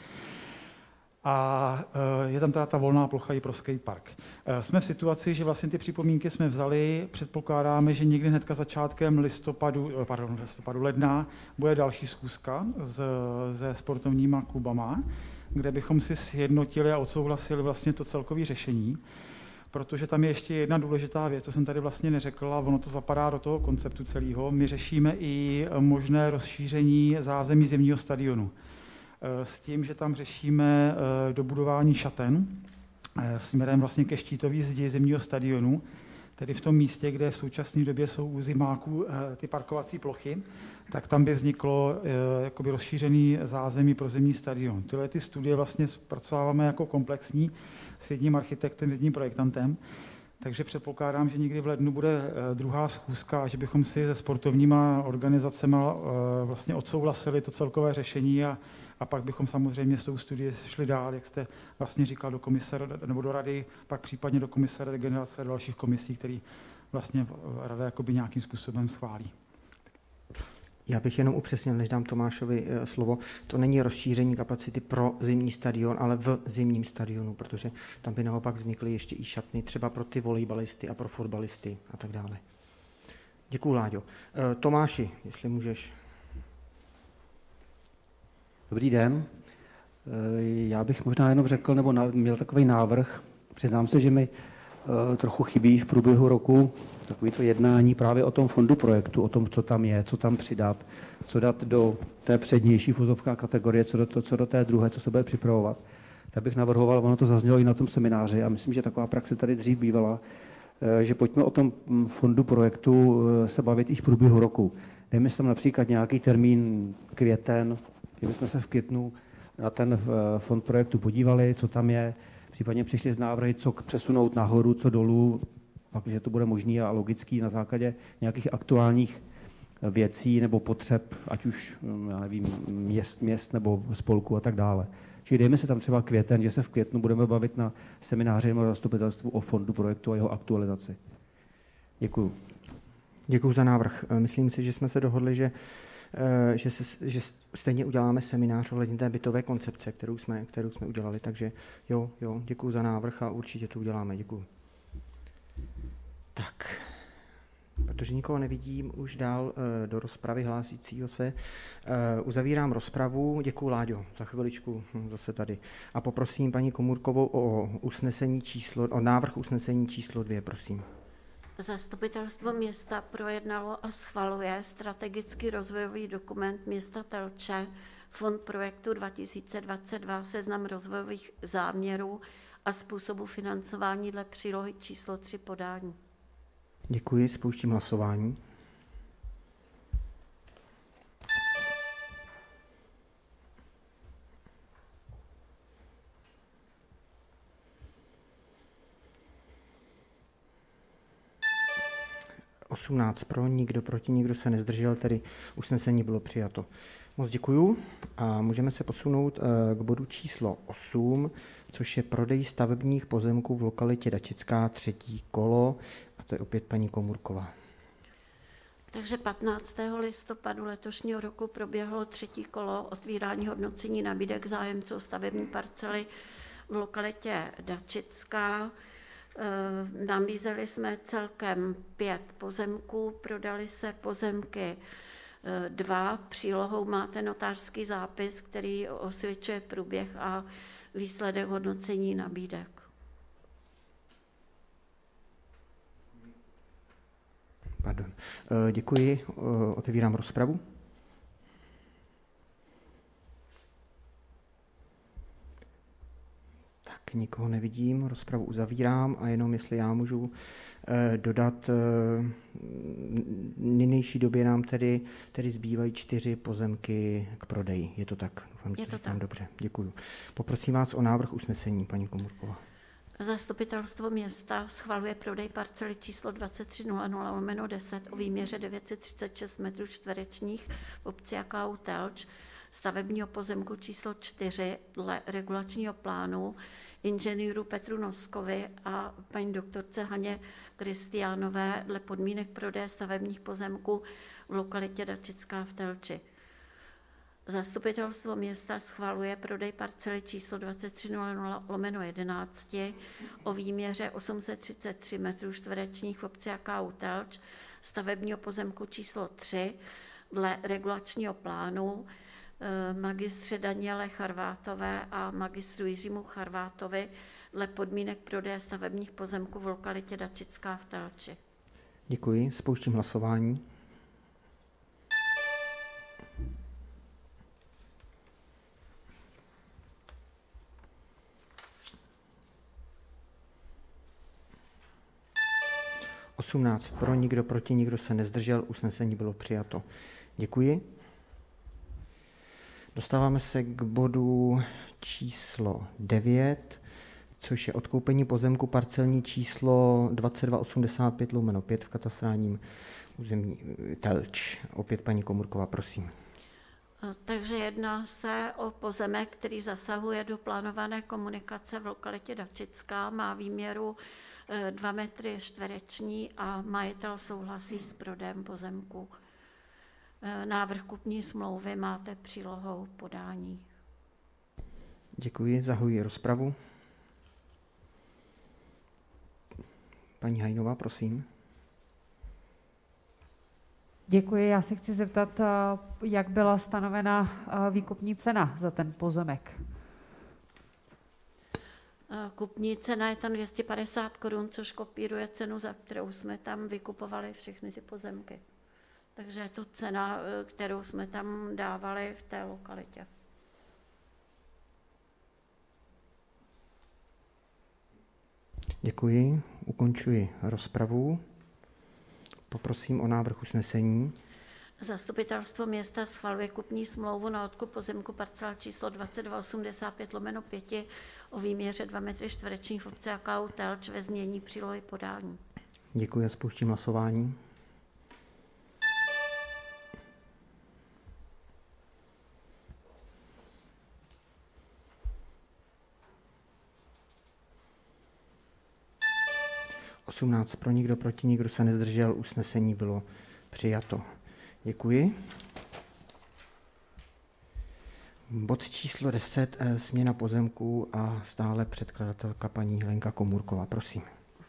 A je tam teda ta volná plocha i pro skatepark. Jsme v situaci, že vlastně ty připomínky jsme vzali, předpokládáme, že někdy hnedka začátkem ledna bude další schůzka se sportovníma klubama, kde bychom si sjednotili a odsouhlasili vlastně to celkové řešení, protože tam je ještě jedna důležitá věc, co jsem tady vlastně neřekl, a ono to zapadá do toho konceptu celého. My řešíme i možné rozšíření zázemí zimního stadionu. S tím, že tam řešíme dobudování šaten směrem vlastně ke štítové zdi zimního stadionu, tedy v tom místě, kde v současné době jsou u zimáků ty parkovací plochy, tak tam by vzniklo jakoby rozšířený zázemí pro zimní stadion. Tyhle ty studie vlastně zpracováváme jako komplexní s jedním architektem, jedním projektantem, takže předpokládám, že někdy v lednu bude druhá schůzka a že bychom si se sportovníma organizacemi vlastně odsouhlasili to celkové řešení a pak bychom samozřejmě s tou studií šli dál, jak jste vlastně říkal, do komise nebo do rady, pak případně do komise regenerace a dalších komisí, které vlastně rada jakoby nějakým způsobem schválí. Já bych jenom upřesnil, než dám Tomášovi slovo, to není rozšíření kapacity pro zimní stadion, ale v zimním stadionu, protože tam by naopak vznikly ještě i šatny, třeba pro ty volejbalisty a pro fotbalisty a tak dále. Děkuju, Láďo. Tomáši, jestli můžeš. Dobrý den. Já bych možná jenom řekl, nebo měl takový návrh. Přiznám se, že mi trochu chybí v průběhu roku takovéto jednání právě o tom fondu projektu, o tom, co tam je, co tam přidat, co dát do té přednější vozovká kategorie, co do té druhé, co se bude připravovat. Tak bych navrhoval, ono to zaznělo i na tom semináři a myslím, že taková praxe tady dřív bývala, že pojďme o tom fondu projektu se bavit i v průběhu roku. Dejme si tam například nějaký termín květen, kdybychom se v květnu na ten fond projektu podívali, co tam je, případně přišli z návrhy, co přesunout nahoru, co dolů, pak, že to bude možný a logický na základě nějakých aktuálních věcí nebo potřeb, ať už, já nevím, měst nebo spolku a tak dále. Čili dejme se tam třeba květen, že se v květnu budeme bavit na semináři nebo zastupitelstvu o fondu projektu a jeho aktualizaci. Děkuju. Děkuju za návrh. Myslím si, že jsme se dohodli, že stejně uděláme seminář ohledně té bytové koncepce, kterou jsme udělali, takže jo, děkuju za návrh a určitě to uděláme, děkuju. Tak, protože nikoho nevidím už dál do rozpravy hlásícího se, uzavírám rozpravu, děkuju, Láďo, za chviličku zase tady. A poprosím paní Komůrkovou o návrh usnesení číslo 2, prosím. Zastupitelstvo města projednalo a schvaluje strategický rozvojový dokument města Telče, Fond projektu 2022, seznam rozvojových záměrů a způsobu financování dle přílohy číslo 3 podání. Děkuji, spouštím hlasování. 18 pro, nikdo proti, nikdo se nezdržel, tedy usnesení bylo přijato. Moc děkuju a můžeme se posunout k bodu číslo 8, což je prodej stavebních pozemků v lokalitě Dačická 3. kolo, a to je opět paní Komůrková. Takže 15. listopadu letošního roku proběhlo 3. kolo otvírání hodnocení nabídek zájemců o stavební parcely v lokalitě Dačická. Nabízeli jsme celkem 5 pozemků, prodali se pozemky 2. Přílohou máte notářský zápis, který osvědčuje průběh a výsledek hodnocení nabídek. Pardon. Děkuji, otevírám rozpravu. Tak nikoho nevidím, rozpravu uzavírám a jenom jestli já můžu dodat, v nynější době nám tedy zbývají 4 pozemky k prodeji. Je to tak? Je to tak. Dobře, děkuji. Poprosím vás o návrh usnesení, paní Komůrková. Zastupitelstvo města schvaluje prodej parcely číslo 2300/10 o výměře 936 metrů čtverečních v obci Jakáu Telč, stavebního pozemku číslo 4 dle regulačního plánu inženýru Petru Noskovi a paní doktorce Haně Kristiánové dle podmínek prodeje stavebních pozemků v lokalitě Dačická v Telči. Zastupitelstvo města schvaluje prodej parcely číslo 2300/11 o výměře 833 metrů čtverečních v obci Jakáu Telč, stavebního pozemku číslo 3 dle regulačního plánu magistře Daniele Charvátové a magistru Jiřímu Charvátovi dle podmínek prodeje stavebních pozemků v lokalitě Dačická v Telči. Děkuji, spouštím hlasování. Pro, nikdo proti, nikdo se nezdržel, usnesení bylo přijato. Děkuji. Dostáváme se k bodu číslo 9, což je odkoupení pozemku parcelní číslo 2285/5 v katastrálním území Telč. Opět paní Komůrková, prosím. Takže jedná se o pozemek, který zasahuje do plánované komunikace v lokalitě Dačická, má výměru 2 metry čtvereční a majitel souhlasí s prodejem pozemku. Návrh kupní smlouvy máte přílohou podání. Děkuji, zahajuji rozpravu. Paní Hajnová, prosím. Děkuji, já se chci zeptat, jak byla stanovena výkupní cena za ten pozemek. Kupní cena je tam 250 korun, což kopíruje cenu, za kterou jsme tam vykupovali všechny ty pozemky. Takže je to cena, kterou jsme tam dávali v té lokalitě. Děkuji, ukončuji rozpravu. Poprosím o návrh usnesení. Zastupitelstvo města schvaluje kupní smlouvu na odkup pozemku parcela číslo 2285/5 o výměře 2 metry čtvereční v obci Jakáu Telč ve znění přílohy podání. Děkuji a spouštím hlasování. Pro, nikdo proti, nikdo se nezdržel, usnesení bylo přijato. Děkuji. Bod číslo 10, změna pozemků a stále předkladatelka paní Lenka Komůrková. Prosím.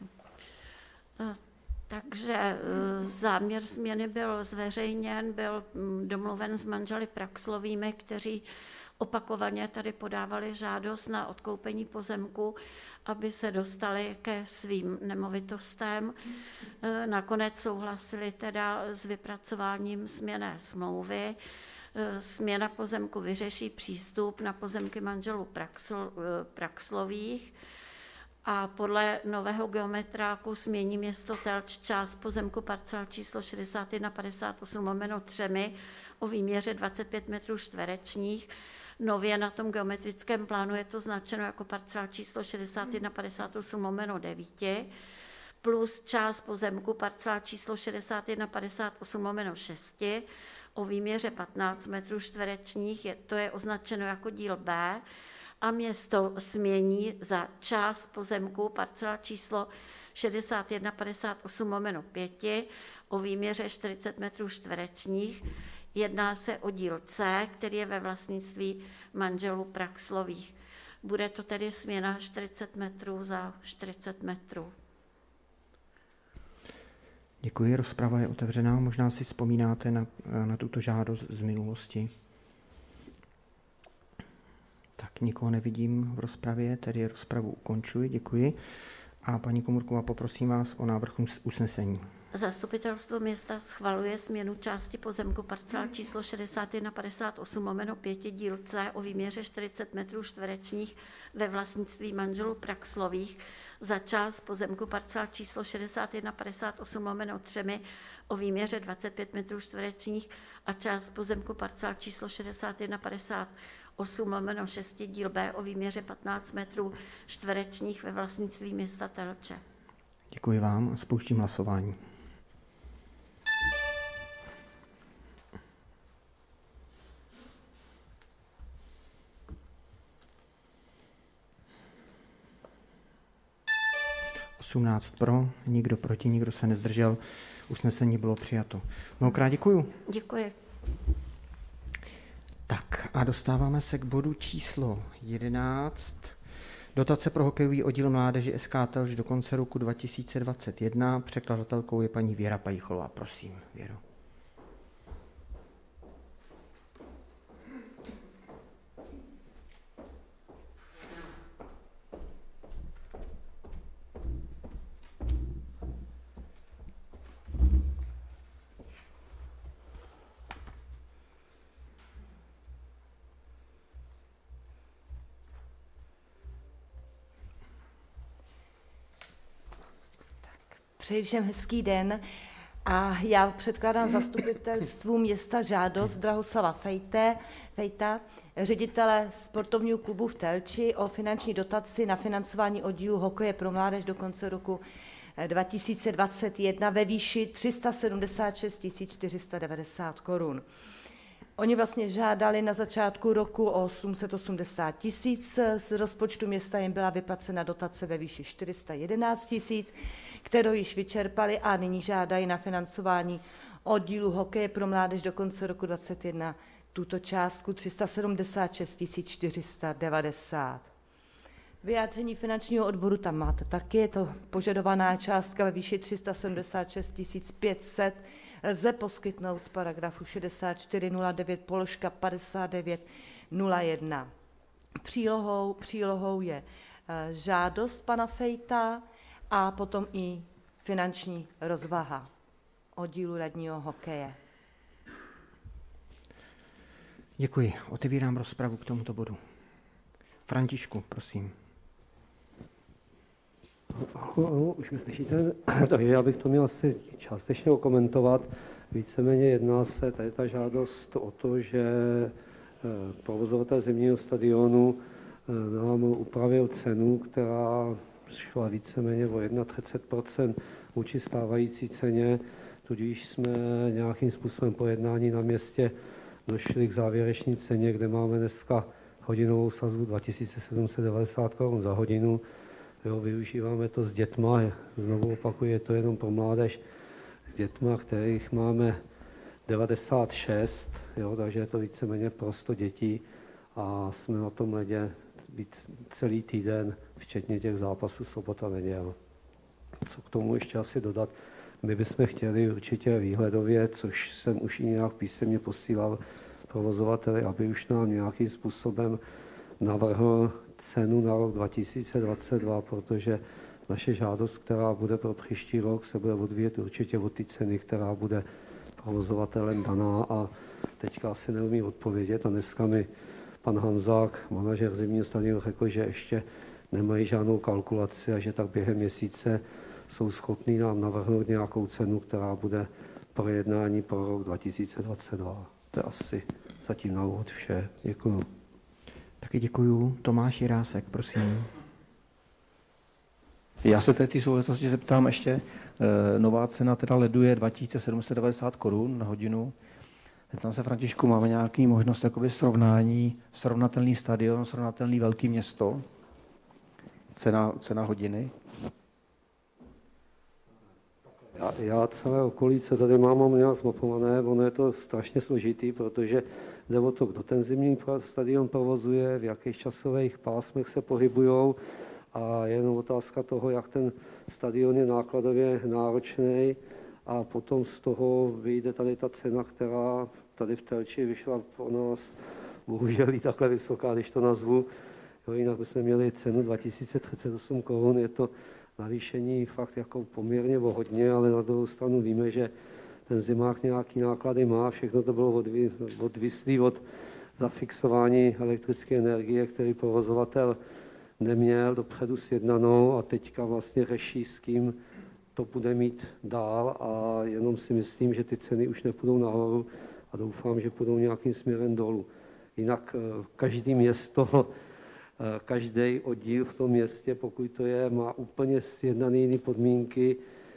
Takže záměr změny byl zveřejněn, byl domluven s manželi Praxlovými, kteří opakovaně tady podávali žádost na odkoupení pozemku, aby se dostali ke svým nemovitostem. Nakonec souhlasili teda s vypracováním směnné smlouvy. Směna pozemku vyřeší přístup na pozemky manželů Praxlových a podle nového geometráku změní město Telč část pozemku parcel číslo 6158/3 o výměře 25 metrů čtverečních. Nově na tom geometrickém plánu je to značeno jako parcela číslo 6158/9. plus část pozemku parcela číslo 6158/6 o výměře 15 metrů čtverečních, to je označeno jako díl B, a město smění za část pozemku parcela číslo 6158/5 o výměře 40 metrů čtverečních. Jedná se o díl C, který je ve vlastnictví manželů Praxlových. Bude to tedy směna 40 metrů za 40 metrů. Děkuji, rozprava je otevřená. Možná si vzpomínáte na tuto žádost z minulosti. Tak nikoho nevidím v rozpravě, tedy rozpravu ukončuji. Děkuji. A paní Komůrková, poprosím vás o návrh usnesení. Zastupitelstvo města schvaluje směnu části pozemku parcela číslo 6158/5 díl C o výměře 40 metrů čtverečních ve vlastnictví manželů Praxlových za část pozemku parcela číslo 6158/3 o výměře 25 metrů čtverečních a část pozemku parcela číslo 6158/6 díl B o výměře 15 metrů čtverečních ve vlastnictví města Telče. Děkuji vám a spouštím hlasování. Pro, nikdo proti, nikdo se nezdržel. Usnesení bylo přijato. Mnohokrát děkuju. Děkuji. Tak a dostáváme se k bodu číslo 11. Dotace pro hokejový oddíl mládeže SK Telč do konce roku 2021. Překladatelkou je paní Věra Pajichová. Prosím, Věro. Přeji všem hezký den a já předkládám zastupitelstvu města žádost Drahoslava Fejta, ředitele sportovního klubu v Telči, o finanční dotaci na financování oddílu hokeje pro mládež do konce roku 2021 ve výši 376 490 korun. Oni vlastně žádali na začátku roku o 880 000, z rozpočtu města jim byla vyplacena dotace ve výši 411 000, kterou již vyčerpali a nyní žádají na financování oddílu hokeje pro mládež do konce roku 2021 tuto částku 376 490. Vyjádření finančního odboru tam máte taky, je to požadovaná částka ve výši 376 500, lze poskytnout z paragrafu 6409 položka 5901. Přílohou je žádost pana Fejta a potom i finanční rozvaha oddílu ledního hokeje. Děkuji. Otevírám rozpravu k tomuto bodu. Františku, prosím. Ano, už mě slyšíte, takže já bych to měl asi částečně okomentovat. Víceméně jedná se tady ta žádost o to, že provozovatel zimního stadionu nám upravil cenu, která šla víceméně o 31% vůči stávající ceně, tudíž jsme nějakým způsobem po jednání na městě došli k závěrečné ceně, kde máme dneska hodinovou sazbu 2790 Kč za hodinu. Jo, využíváme to s dětma, znovu opakuju, je to jenom pro mládež, s dětma, kterých máme 96, jo, takže je to víceméně pro 100 dětí a jsme na tom ledě celý týden, včetně těch zápasů sobota, neděl. Co k tomu ještě asi dodat? My bychom chtěli určitě výhledově, což jsem už i nějak písemně posílal provozovateli, aby už nám nějakým způsobem navrhl cenu na rok 2022, protože naše žádost, která bude pro příští rok, se bude odvíjet určitě od té ceny, která bude provozovatelem daná a teďka asi neumí odpovědět a dneska mi pan Hanzák, manažer zimního stadionu, řekl, že ještě nemají žádnou kalkulaci a že tak během měsíce jsou schopní nám navrhnout nějakou cenu, která bude pro jednání pro rok 2022. To je asi zatím na úvod vše. Děkuju. Taky děkuju. Tomáš Jirásek, prosím. Já se té souvislosti zeptám ještě. Nová cena teda ledu je 2790 korun na hodinu. Zeptám se, Františku, máme nějaký možnost jakoby srovnání, srovnatelný stadion, srovnatelný velký město? Cena hodiny? Já celé okolí, co tady mám nějak zmapované, ono je to strašně složitý, protože jde o to, kdo ten zimní stadion provozuje, v jakých časových pásmech se pohybujou a je jenom otázka toho, jak ten stadion je nákladově náročný a potom z toho vyjde tady ta cena, která tady v Telči vyšla pro nás, bohužel i takhle vysoká, když to nazvu. Jo, jinak bychom měli cenu 2038 korun, je to navýšení fakt jako poměrně o hodně, ale na druhou stranu víme, že ten zimák nějaký náklady má, všechno to bylo odvislý od zafixování elektrické energie, který provozovatel neměl dopředu sjednanou a teďka vlastně řeší, s kým to bude mít dál a jenom si myslím, že ty ceny už nepůjdou nahoru a doufám, že půjdou nějakým směrem dolů. Jinak každé město, každý oddíl v tom městě, pokud to je, má úplně sjednané jiné podmínky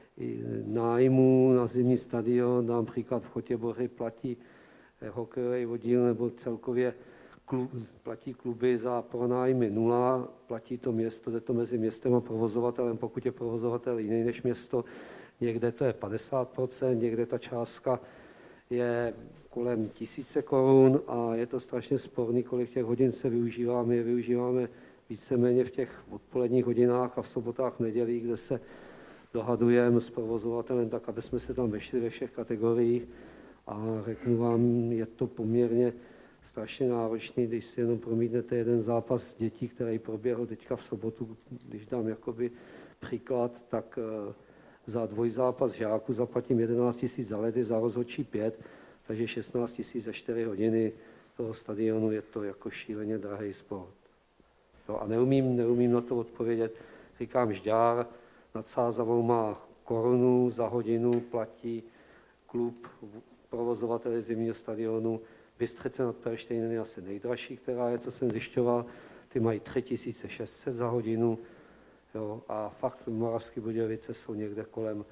nájmu na zimní stadion, například v Chotěboři platí hokejový oddíl nebo celkově platí kluby za pronájmy 0, platí to město, jde to mezi městem a provozovatelem, pokud je provozovatel jiný než město, někde to je 50%, někde ta částka je kolem 1000 korun a je to strašně sporný, kolik těch hodin se využívá. My je využíváme víceméně v těch odpoledních hodinách a v sobotách, nedělích, kde se dohadujeme s provozovatelem tak, aby jsme se tam vešli ve všech kategoriích a řeknu vám, je to poměrně strašně náročný, když si jenom promítnete jeden zápas dětí, který proběhl teďka v sobotu, když dám jakoby příklad, tak za dvojzápas žáků zaplatím 11 000 za ledy, za rozhodčí 5, takže 16 000 za 4 hodiny toho stadionu, je to jako šíleně drahý sport. No a neumím na to odpovědět. Říkám, Žďár nad Sázavou má korunu za hodinu, platí klub provozovateli zimního stadionu. Bystřice nad Perštejnem je asi nejdražší, která je, co jsem zjišťoval. Ty mají 3600 za hodinu. Jo, a fakt Moravské Budějovice jsou někde kolem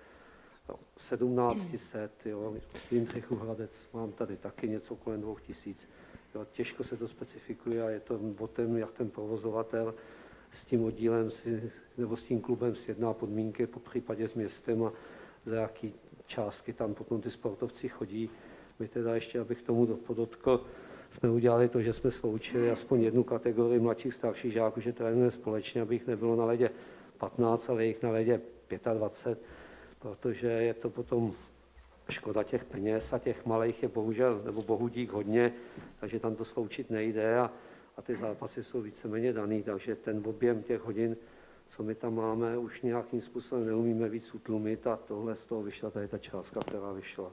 1700. Jo. Jindřichův Hradec mám tady taky něco kolem 2000. Jo, těžko se to specifikuje a je to o tom, jak ten provozovatel s tím oddílem nebo s tím klubem sjedná podmínky, po případě s městem a za jaký částky tam potom ty sportovci chodí. My teda ještě, abych tomu podotkl, jsme udělali to, že jsme sloučili aspoň jednu kategorii mladších, starších žáků, že trénujeme společně, aby jich nebylo na ledě 15, ale jich na ledě 25, protože je to potom škoda těch peněz a těch malých je bohužel, nebo bohudík hodně, takže tam to sloučit nejde a ty zápasy jsou víceméně daný, takže ten objem těch hodin, co my tam máme, už nějakým způsobem neumíme víc utlumit a tohle z toho vyšla tady ta částka, která vyšla.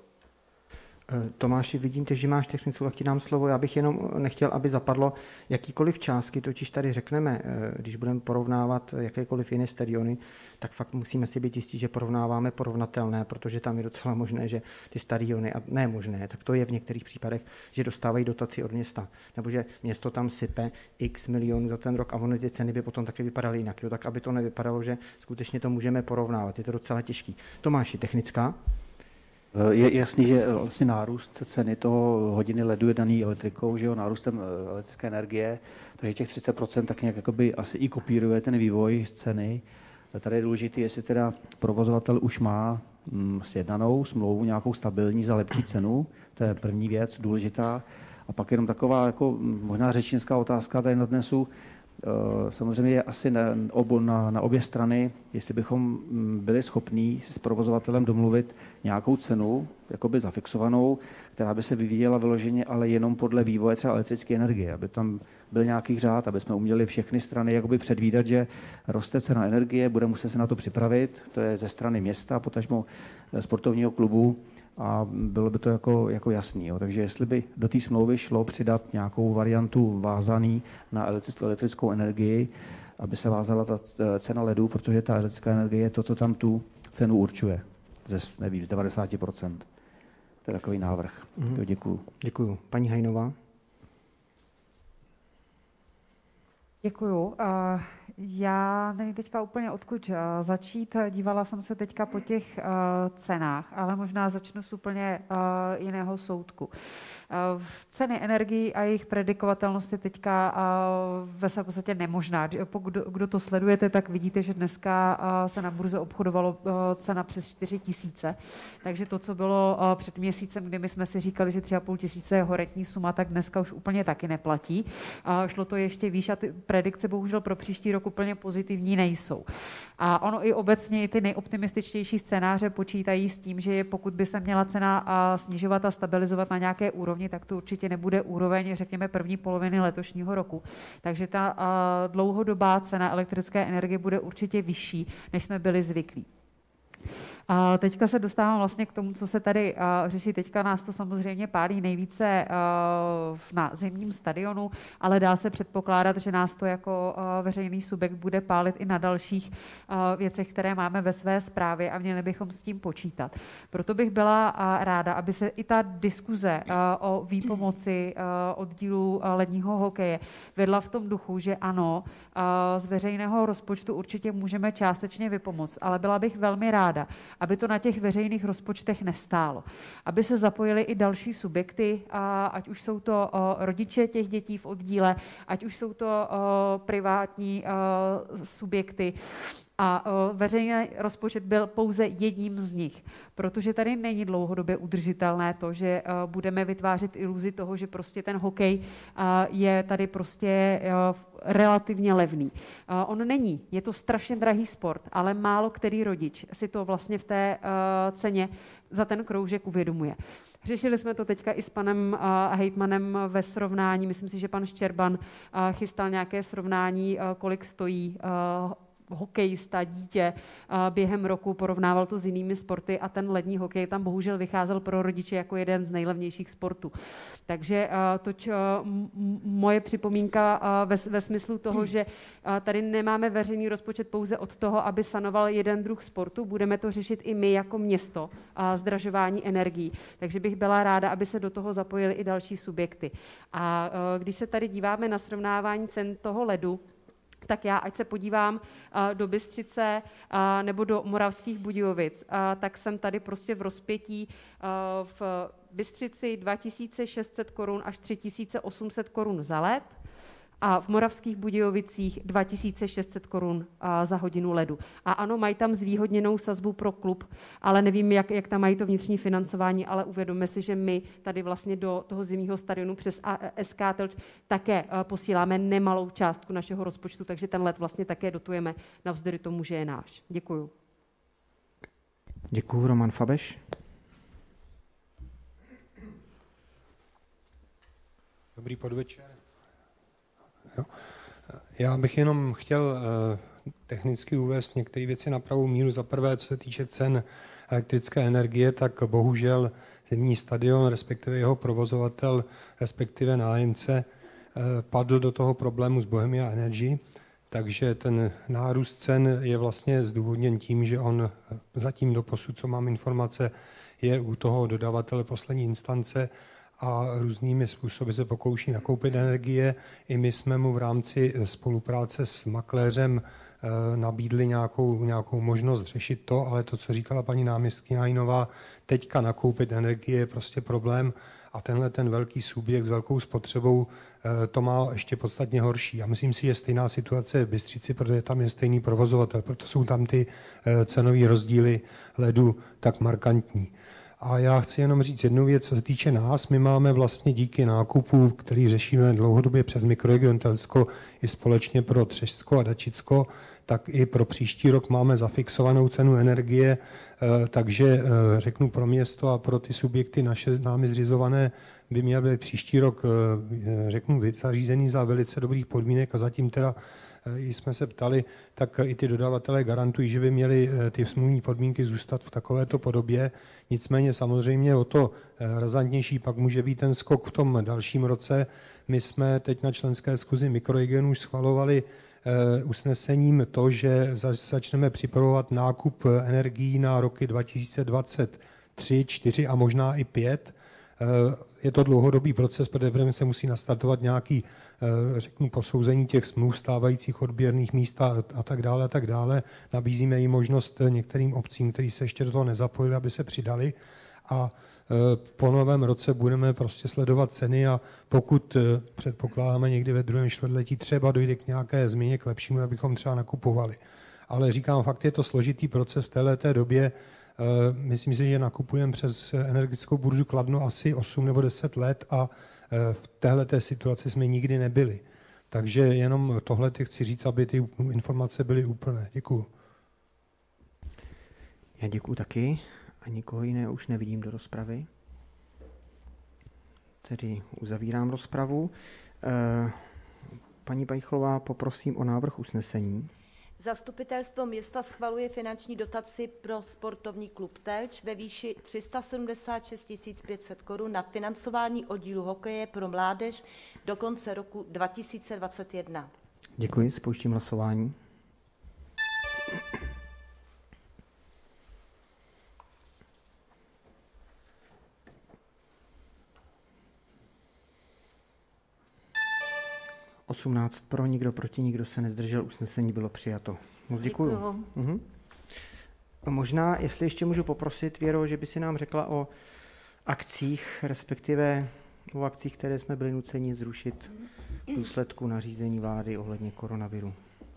Tomáši, vidím, že máš technickou, tak ti dám slovo. Já bych jenom nechtěl, aby zapadlo jakýkoliv částky, totiž tady řekneme, když budeme porovnávat jakékoliv jiné stadiony, tak fakt musíme si být jistí, že porovnáváme porovnatelné, protože tam je docela možné, že ty stadiony, a ne možné, tak to je v některých případech, že dostávají dotaci od města, nebo že město tam sype x milionů za ten rok a ono ty ceny by potom taky vypadaly jinak, jo? Tak aby to nevypadalo, že skutečně to můžeme porovnávat. Je to docela těžký. Tomáši, technická? Je jasný, že vlastně nárůst ceny toho hodiny ledu je daný elektrikou, že jo, nárůstem elektrické energie, takže těch 30% tak nějak jakoby asi i kopíruje ten vývoj ceny. Tady je důležité, jestli teda provozovatel už má sjednanou smlouvu nějakou stabilní za lepší cenu, to je první věc důležitá. A pak jenom taková jako možná řečnická otázka tady nadnesu. Samozřejmě je asi na obě strany, jestli bychom byli schopní s provozovatelem domluvit nějakou cenu, jakoby zafixovanou, která by se vyvíjela vyloženě, ale jenom podle vývoje třeba elektrické energie, aby tam byl nějaký řád, aby jsme uměli všechny strany jakoby předvídat, že roste cena energie, bude muset se na to připravit, to je ze strany města, potažmo sportovního klubu, a bylo by to jako jasný. Jo. Takže jestli by do té smlouvy šlo přidat nějakou variantu vázaný na elektrickou energii, aby se vázala ta cena ledu, protože ta elektrická energie je to, co tam tu cenu určuje, z 90%. To je takový návrh. Jo, děkuju. Děkuju. Paní Hajnová? Děkuju. Já nevím teďka úplně odkud začít. Dívala jsem se teďka po těch cenách, ale možná začnu z úplně jiného soudku. Ceny energií a jejich predikovatelnost je teďka ve své podstatě nemožná. Kdo to sledujete, tak vidíte, že dneska se na burze obchodovalo cena přes 4 000. Takže to, co bylo před měsícem, kdy my jsme si říkali, že 3 500 je horentní suma, tak dneska už úplně taky neplatí. Šlo to ještě výš a ty predikce bohužel pro příští rok úplně pozitivní nejsou. A ono i obecně ty nejoptimističtější scénáře počítají s tím, že pokud by se měla cena snižovat a stabilizovat na nějaké úrovni, tak to určitě nebude úroveň, řekněme, první poloviny letošního roku. Takže ta dlouhodobá cena elektrické energie bude určitě vyšší, než jsme byli zvyklí. A teďka se dostávám vlastně k tomu, co se tady řeší. Teďka nás to samozřejmě pálí nejvíce na zimním stadionu, ale dá se předpokládat, že nás to jako veřejný subjekt bude pálit i na dalších věcech, které máme ve své správě a měli bychom s tím počítat. Proto bych byla ráda, aby se i ta diskuze o výpomoci oddílu ledního hokeje vedla v tom duchu, že ano, z veřejného rozpočtu určitě můžeme částečně vypomoct, ale byla bych velmi ráda, aby to na těch veřejných rozpočtech nestálo. Aby se zapojily i další subjekty, ať už jsou to rodiče těch dětí v oddíle, ať už jsou to privátní subjekty, a veřejný rozpočet byl pouze jedním z nich, protože tady není dlouhodobě udržitelné to, že budeme vytvářet iluzi toho, že prostě ten hokej je tady prostě relativně levný. On není, je to strašně drahý sport, ale málo který rodič si to vlastně v té ceně za ten kroužek uvědomuje. Řešili jsme to teďka i s panem hejtmanem ve srovnání, myslím si, že pan Ščerban chystal nějaké srovnání, kolik stojí hokejista, dítě během roku, porovnával to s jinými sporty a ten lední hokej tam bohužel vycházel pro rodiče jako jeden z nejlevnějších sportů. Takže toť moje připomínka ve smyslu toho, že tady nemáme veřejný rozpočet pouze od toho, aby sanoval jeden druh sportu, budeme to řešit i my jako město, zdražování energií. Takže bych byla ráda, aby se do toho zapojili i další subjekty. A když se tady díváme na srovnávání cen toho ledu, tak já, ať se podívám do Bystřice nebo do Moravských Budějovic, tak jsem tady prostě v rozpětí v Bystřici 2600 korun až 3800 korun za led a v Moravských Budějovicích 2600 korun za hodinu ledu. A ano, mají tam zvýhodněnou sazbu pro klub, ale nevím, jak tam mají to vnitřní financování, ale uvědomme si, že my tady vlastně do toho zimního stadionu přes SK Telč také posíláme nemalou částku našeho rozpočtu, takže ten led vlastně také dotujeme navzdory tomu, že je náš. Děkuju. Děkuju, Roman Fabeš. Dobrý podvečer. Jo. Já bych jenom chtěl technicky uvést některé věci na pravou míru. Za prvé, co se týče cen elektrické energie, tak bohužel zimní stadion, respektive jeho provozovatel, respektive nájemce, padl do toho problému s Bohemia Energy, takže ten nárůst cen je vlastně zdůvodněn tím, že on zatím doposud, co mám informace, je u toho dodavatele poslední instance a různými způsoby se pokouší nakoupit energie. I my jsme mu v rámci spolupráce s makléřem nabídli nějakou možnost řešit to, ale to, co říkala paní náměstkyně Hajnová, teďka nakoupit energie je prostě problém a ten velký subjekt s velkou spotřebou to má ještě podstatně horší. A myslím si, že stejná situace je v Bystřici, protože tam je stejný provozovatel, proto jsou tam ty cenové rozdíly ledu tak markantní. A já chci jenom říct jednu věc, co se týče nás. My máme vlastně díky nákupu, který řešíme dlouhodobě přes Mikroregion Telsko i společně pro Třešťsko a Dačicko, tak i pro příští rok máme zafixovanou cenu energie, takže řeknu pro město a pro ty subjekty naše námi zřizované by měl být příští rok, řeknu, zařízený za velice dobrých podmínek a zatím teda jsme se ptali, tak i ty dodavatelé garantují, že by měli ty smluvní podmínky zůstat v takovéto podobě. Nicméně samozřejmě o to razantnější pak může být ten skok v tom dalším roce. My jsme teď na členské schůzi Mikroregionu už schvalovali usnesením to, že začneme připravovat nákup energií na roky 2023, 2024 a možná i 2025. je to dlouhodobý proces, protože se musí nastartovat nějaký, řeknu, posouzení těch smluv stávajících odběrných míst a tak dále a tak dále. Nabízíme i možnost některým obcím, kteří se ještě do toho nezapojili, aby se přidali a po novém roce budeme prostě sledovat ceny a pokud předpokládáme někdy ve druhém čtvrtletí třeba dojde k nějaké změně k lepšímu, abychom třeba nakupovali. Ale říkám, fakt je to složitý proces v této době. Myslím si, že nakupujeme přes energetickou burzu Kladno asi 8 nebo 10 let a v téhleté situaci jsme nikdy nebyli. Takže jenom tohle chci říct, aby ty informace byly úplné. Děkuju. Já děkuju taky a nikoho jiného už nevidím do rozpravy. Tedy uzavírám rozpravu. Paní Pajchlová, poprosím o návrh usnesení. Zastupitelstvo města schvaluje finanční dotaci pro sportovní klub Telč ve výši 376 500 korun na financování oddílu hokeje pro mládež do konce roku 2021. Děkuji, spouštím hlasování. Pro, nikdo proti, nikdo se nezdržel, usnesení bylo přijato. Moc děkuju. Mhm. A možná, jestli ještě můžu poprosit, Věro, že by si nám řekla o akcích, respektive o akcích, které jsme byli nuceni zrušit v důsledku nařízení vlády ohledně koronaviru.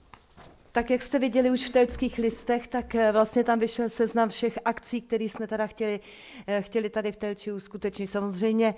Tak jak jste viděli už v telčských listech, tak vlastně tam vyšel seznam všech akcí, které jsme teda chtěli tady v Telči uskutečnit. Samozřejmě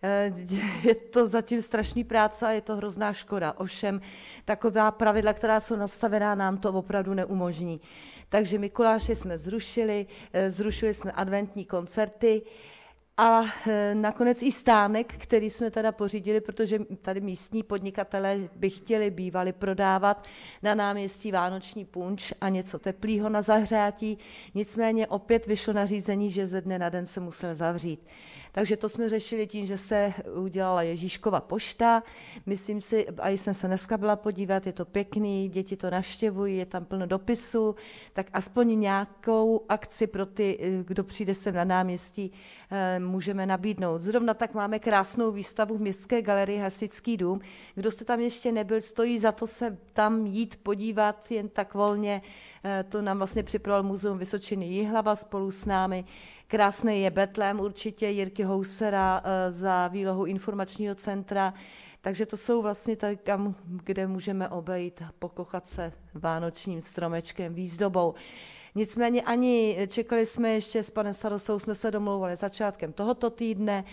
je to zatím strašný práce a je to hrozná škoda. Ovšem taková pravidla, která jsou nastavená, nám to opravdu neumožní. Takže Mikuláše jsme zrušili jsme adventní koncerty, a nakonec i stánek, který jsme teda pořídili, protože tady místní podnikatelé by bývali prodávat na náměstí vánoční punč a něco teplého na zahřátí. Nicméně opět vyšlo nařízení, že ze dne na den se musel zavřít. Takže to jsme řešili tím, že se udělala Ježíškova pošta. Myslím si, a jsem se dneska byla podívat, je to pěkný, děti to navštěvují, je tam plno dopisů, tak aspoň nějakou akci pro ty, kdo přijde sem na náměstí, můžeme nabídnout. Zrovna tak máme krásnou výstavu v Městské galerii Hasičský dům. Kdo jste tam ještě nebyl, stojí za to se tam jít podívat jen tak volně. To nám vlastně připravil Muzeum Vysočiny Jihlava spolu s námi. Krásný je Betlém určitě Jirky Housera za výlohu informačního centra. Takže to jsou vlastně tady, kde můžeme obejít a pokochat se vánočním stromečkem, výzdobou. Nicméně čekali jsme ještě s panem starostou, jsme se domlouvali začátkem tohoto týdne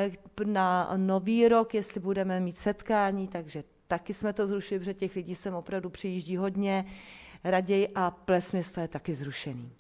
na nový rok, jestli budeme mít setkání, takže taky jsme to zrušili, protože těch lidí sem opravdu přijíždí hodně raději a ples města je taky zrušený.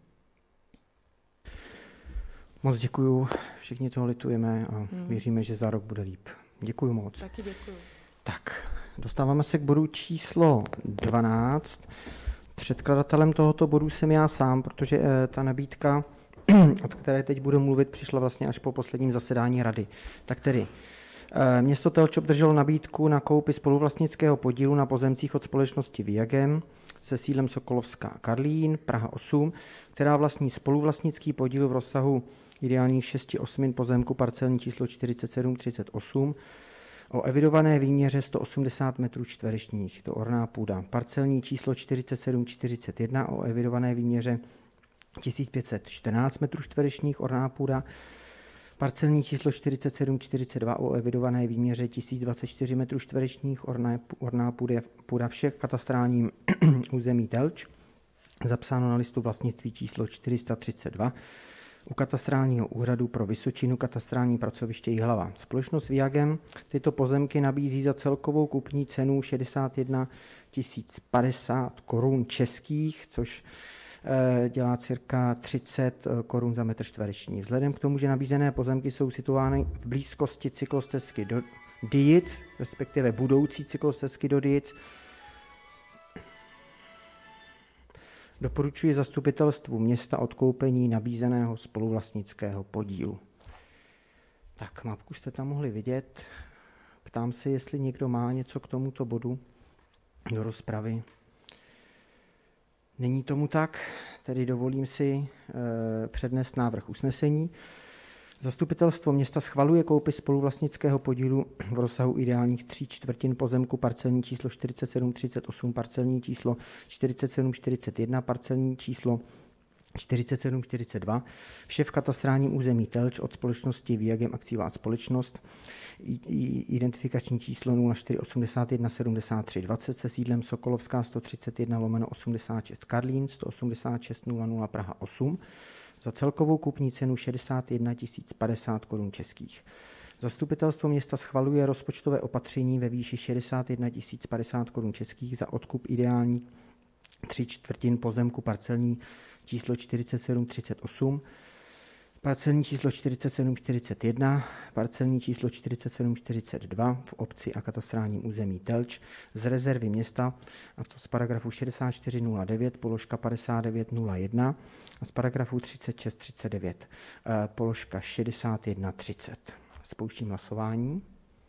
Moc děkuju, všichni toho litujeme a věříme, že za rok bude líp. Děkuju moc. Taky děkuju. Tak, dostáváme se k bodu číslo 12. Předkladatelem tohoto bodu jsem já sám, protože ta nabídka, o které teď budu mluvit, přišla vlastně až po posledním zasedání rady. Tak tedy, město Telč obdrželo nabídku na koupi spoluvlastnického podílu na pozemcích od společnosti Viagem se sídlem Sokolovská Karlín, Praha 8, která vlastní spoluvlastnický podíl v rozsahu ideálních 6/8 pozemku parcelní číslo 4738 o evidované výměře 180 metrů čtverečních, to orná půda. Parcelní číslo 4741 o evidované výměře 1514 metrů čtverečních, orná půda. Parcelní číslo 4742 o evidované výměře 1024 metrů čtverečních, orná půda všech katastrálním území Telč, zapsáno na listu vlastnictví číslo 432 u katastrálního úřadu pro Vysočinu, katastrální pracoviště Jihlava. Společnost Viagem tyto pozemky nabízí za celkovou kupní cenu 61 050 korun českých, což dělá cirka 30 korun za metr čtvereční. Vzhledem k tomu, že nabízené pozemky jsou situovány v blízkosti cyklostezky do Dyjic, respektive budoucí cyklostezky do Dyjic, doporučuji zastupitelstvu města odkoupení nabízeného spoluvlastnického podílu. Tak, mapku jste tam mohli vidět. Ptám se, jestli někdo má něco k tomuto bodu do rozpravy. Není tomu tak, tedy dovolím si přednést návrh usnesení. Zastupitelstvo města schvaluje koupi spoluvlastnického podílu v rozsahu ideálních 3/4 pozemku parcelní číslo 4738, parcelní číslo 4741, parcelní číslo 4742, vše v katastrálním území Telč od společnosti Viagem akciová společnost, identifikační číslo 0481 73 20 se sídlem Sokolovská 131/86 Karlín, 186 00 Praha 8, za celkovou kupní cenu 61 050 korun českých. Zastupitelstvo města schvaluje rozpočtové opatření ve výši 61 050 korun českých za odkup ideální 3/4 pozemku parcelní číslo 4738, parcelní číslo 4741, parcelní číslo 4742 v obci a katastrálním území Telč z rezervy města, a to z paragrafu 6409, položka 5901 a z paragrafu 3639, položka 6130. Spouštím hlasování.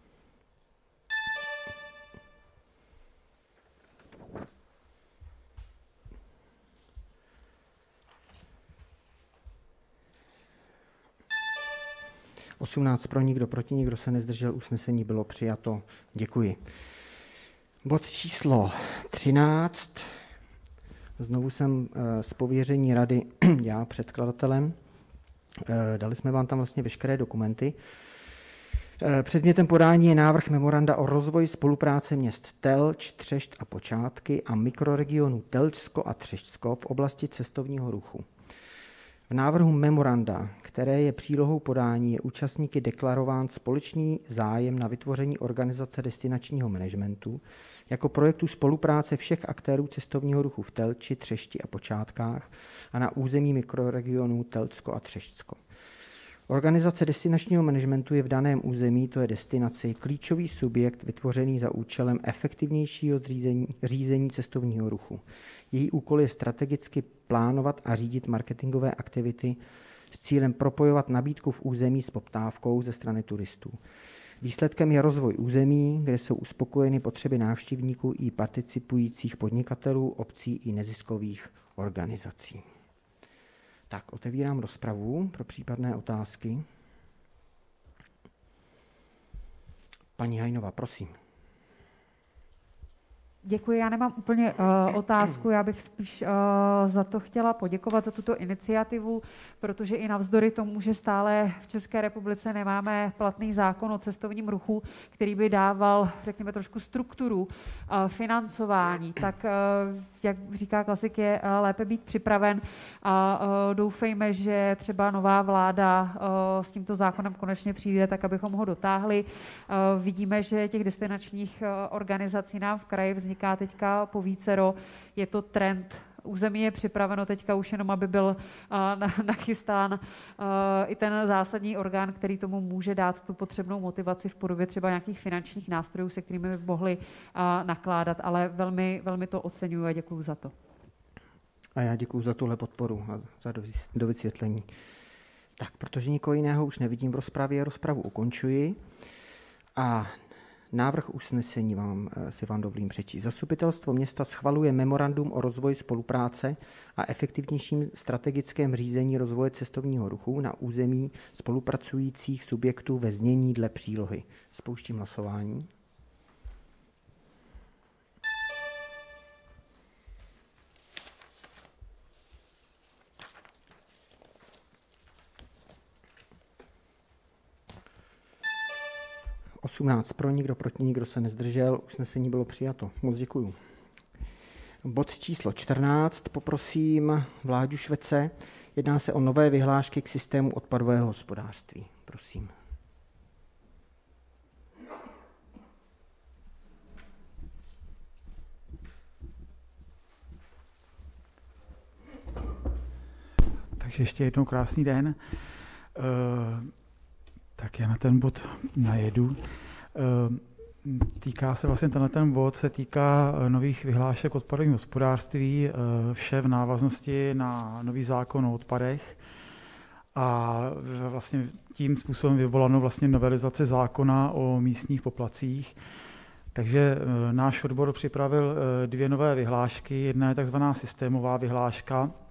Pro, nikdo proti, nikdo se nezdržel, usnesení bylo přijato. Děkuji. Bod číslo 13. Znovu jsem z pověření rady já předkladatelem. Dali jsme vám tam vlastně veškeré dokumenty. Předmětem podání je návrh memoranda o rozvoji spolupráce měst Telč, Třešť a Počátky a mikroregionu Telčsko a Třešťsko v oblasti cestovního ruchu. V návrhu memoranda, které je přílohou podání, je účastníky deklarován společný zájem na vytvoření organizace destinačního managementu jako projektu spolupráce všech aktérů cestovního ruchu v Telči, Třešti a Počátkách a na území mikroregionů Telčsko a Třešťsko. Organizace destinačního managementu je v daném území, to je destinaci, klíčový subjekt vytvořený za účelem efektivnějšího řízení cestovního ruchu. Její úkol je strategicky plánovat a řídit marketingové aktivity s cílem propojovat nabídku v území s poptávkou ze strany turistů. Výsledkem je rozvoj území, kde jsou uspokojeny potřeby návštěvníků i participujících podnikatelů, obcí i neziskových organizací. Tak, otevírám rozpravu pro případné otázky. Paní Hajnová, prosím. Děkuji, já nemám úplně otázku, já bych spíš za to chtěla poděkovat za tuto iniciativu, protože i navzdory tomu, že stále v České republice nemáme platný zákon o cestovním ruchu, který by dával, řekněme, trošku strukturu financování, tak, jak říká klasik, je lépe být připraven a doufejme, že třeba nová vláda s tímto zákonem konečně přijde, tak abychom ho dotáhli. Vidíme, že těch destinačních organizací nám v kraji vzniká teďka po vícero, je to trend. Území je připraveno teďka už jenom, aby byl nachystán i ten zásadní orgán, který tomu může dát tu potřebnou motivaci v podobě třeba nějakých finančních nástrojů, se kterými by mohli nakládat, ale velmi, velmi to oceňuji a děkuji za to. A já děkuji za tuhle podporu a za dovysvětlení. Tak, protože nikoho jiného už nevidím v rozpravě, rozpravu ukončuji a návrh usnesení si vám dovolím přečíst. Zastupitelstvo města schvaluje memorandum o rozvoji spolupráce a efektivnějším strategickém řízení rozvoje cestovního ruchu na území spolupracujících subjektů ve znění dle přílohy. Spouštím hlasování. Pro, nikdo proti, nikdo se nezdržel, usnesení bylo přijato. Moc děkuju. Bod číslo 14, poprosím Vláďu Švece, jedná se o nové vyhlášky k systému odpadového hospodářství. Prosím. Takže ještě jednou krásný den. Tak já na ten bod najedu. Týká se vlastně ten bod se týká nových vyhlášek odpadového hospodářství, vše v návaznosti na nový zákon o odpadech a vlastně tím způsobem vyvolanou vlastně novelizaci zákona o místních poplatcích. Takže náš odbor připravil dvě nové vyhlášky. Jedna je takzvaná systémová vyhláška,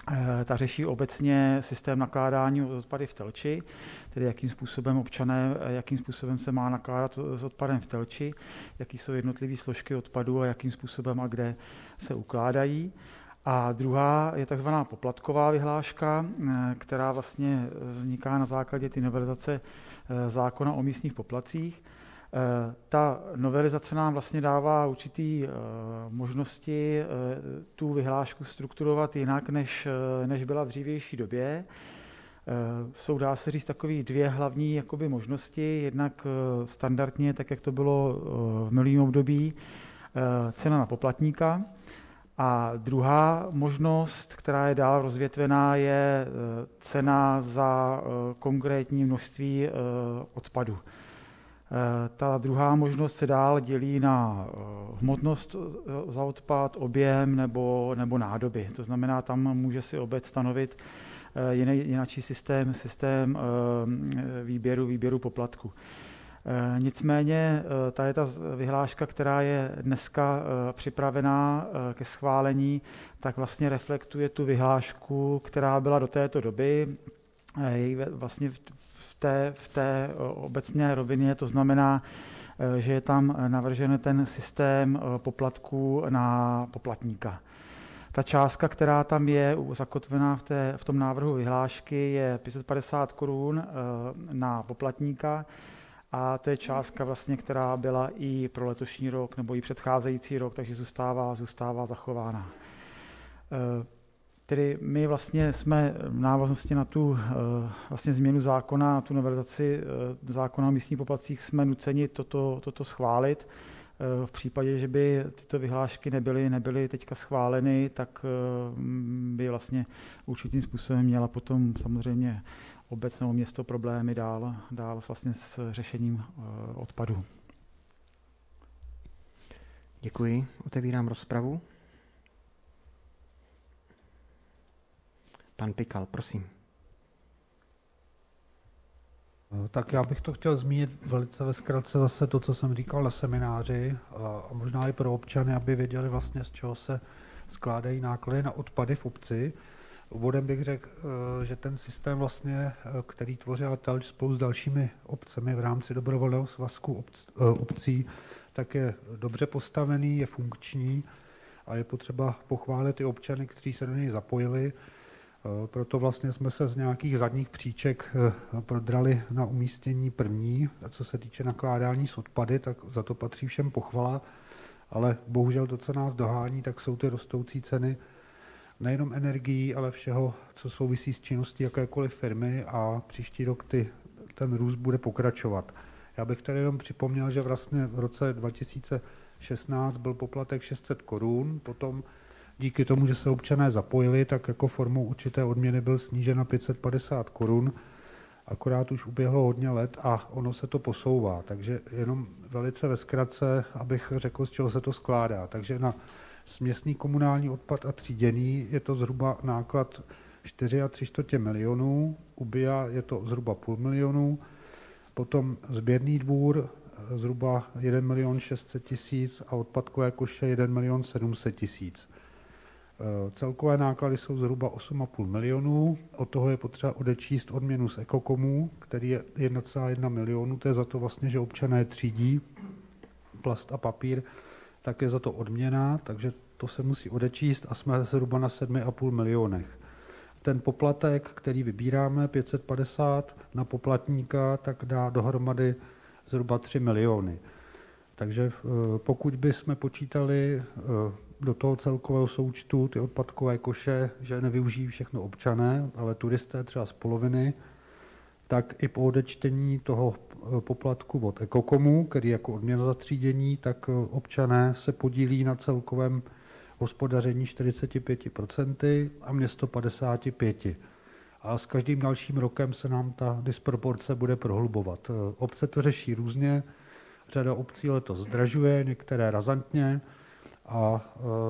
Ta řeší obecně systém nakládání s odpady v Telči, tedy jakým způsobem se má nakládat s odpadem v Telči, jaký jsou jednotlivé složky odpadu a jakým způsobem a kde se ukládají. A druhá je takzvaná poplatková vyhláška, která vlastně vzniká na základě té novelizace zákona o místních poplatcích. Ta novelizace nám vlastně dává určitý možnosti tu vyhlášku strukturovat jinak, než byla v dřívější době. Jsou, dá se říct, takové dvě hlavní jakoby možnosti. Jednak standardně, tak jak to bylo v minulém období, cena na poplatníka. A druhá možnost, která je dál rozvětvená, je cena za konkrétní množství odpadu. Ta druhá možnost se dál dělí na hmotnost za odpad, objem nebo nádoby. To znamená, tam může si obec stanovit jiný systém výběru poplatku. Nicméně ta je ta vyhláška, která je dneska připravená ke schválení, tak vlastně reflektuje tu vyhlášku, která byla do této doby. Vlastně v té obecné rovině, to znamená, že je tam navržen ten systém poplatků na poplatníka. Ta částka, která tam je zakotvená v tom návrhu vyhlášky, je 550 korun na poplatníka a to je částka, vlastně, která byla i pro letošní rok nebo i předcházející rok, takže zůstává zachována. Tedy my vlastně jsme v návaznosti na tu vlastně změnu zákona, na tu novelizaci zákona o místních poplatcích jsme nuceni toto schválit. V případě, že by tyto vyhlášky nebyly teďka schváleny, tak by vlastně určitým způsobem měla potom samozřejmě obec nebo město problémy dál vlastně s řešením odpadu. Děkuji. Otevírám rozpravu. Pan Pikal, prosím. Tak já bych to chtěl zmínit velice ve zkratce zase to, co jsem říkal na semináři a možná i pro občany, aby věděli vlastně, z čeho se skládají náklady na odpady v obci. Úvodem bych řekl, že ten systém vlastně, který tvořila Telč spolu s dalšími obcemi v rámci dobrovolného svazku obcí, tak je dobře postavený, je funkční a je potřeba pochválit i občany, kteří se do něj zapojili. Proto vlastně jsme se z nějakých zadních příček prodrali na umístění první. A co se týče nakládání s odpady, tak za to patří všem pochvala, ale bohužel to, co nás dohání, tak jsou ty rostoucí ceny nejenom energií, ale všeho, co souvisí s činností jakékoliv firmy a příští rok ten růst bude pokračovat. Já bych tady jenom připomněl, že vlastně v roce 2016 byl poplatek 600 korun, potom díky tomu, že se občané zapojili, tak jako formou určité odměny byl snížen na 550 korun. Akorát už uběhlo hodně let a ono se to posouvá. Takže jenom velice ve zkratce, abych řekl, z čeho se to skládá. Takže na směsný komunální odpad a tříděný je to zhruba náklad 4,75 milionů, u BIA je to zhruba 500 000, potom sběrný dvůr zhruba 1 600 000 a odpadkové koše 1 700 000. Celkové náklady jsou zhruba 8,5 milionů, od toho je potřeba odečíst odměnu z Ekokomu, který je 1,1 milionu, to je za to vlastně, že občané třídí plast a papír, tak je za to odměna, takže to se musí odečíst a jsme zhruba na 7,5 milionech. Ten poplatek, který vybíráme, 550 na poplatníka, tak dá dohromady zhruba 3 miliony. Takže pokud bychom počítali do toho celkového součtu ty odpadkové koše, že nevyužijí všechno občané, ale turisté třeba z poloviny, tak i po odečtení toho poplatku od Ekokomu, který jako odměna za třídění, tak občané se podílí na celkovém hospodaření 45% a město 55%. A s každým dalším rokem se nám ta disproporce bude prohlubovat. Obce to řeší různě, řada obcí letos zdražuje, některé razantně a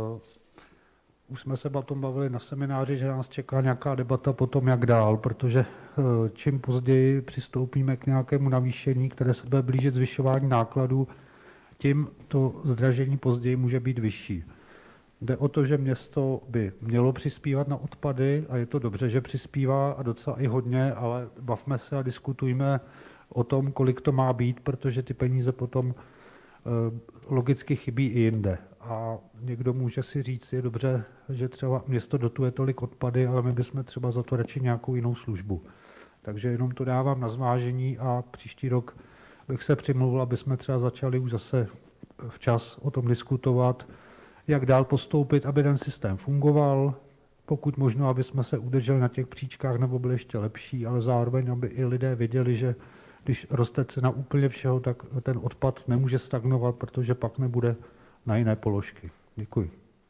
už jsme se o tom bavili na semináři, že nás čeká nějaká debata potom, jak dál, protože čím později přistoupíme k nějakému navýšení, které se bude blížit zvyšování nákladů, tím to zdražení později může být vyšší. Jde o to, že město by mělo přispívat na odpady a je to dobře, že přispívá a docela i hodně, ale bavme se a diskutujme o tom, kolik to má být, protože ty peníze potom logicky chybí i jinde. A někdo může si říct, je dobře, že třeba město dotuje tolik odpady, ale my bychom třeba za to radši nějakou jinou službu. Takže jenom to dávám na zvážení a příští rok bych se přimluvil, aby jsme třeba začali už zase včas o tom diskutovat, jak dál postoupit, aby ten systém fungoval, pokud možno, aby jsme se udrželi na těch příčkách nebo byli ještě lepší, ale zároveň, aby i lidé věděli, že když roste cena úplně všeho, tak ten odpad nemůže stagnovat, protože pak nebude na jiné položky. Děkuji.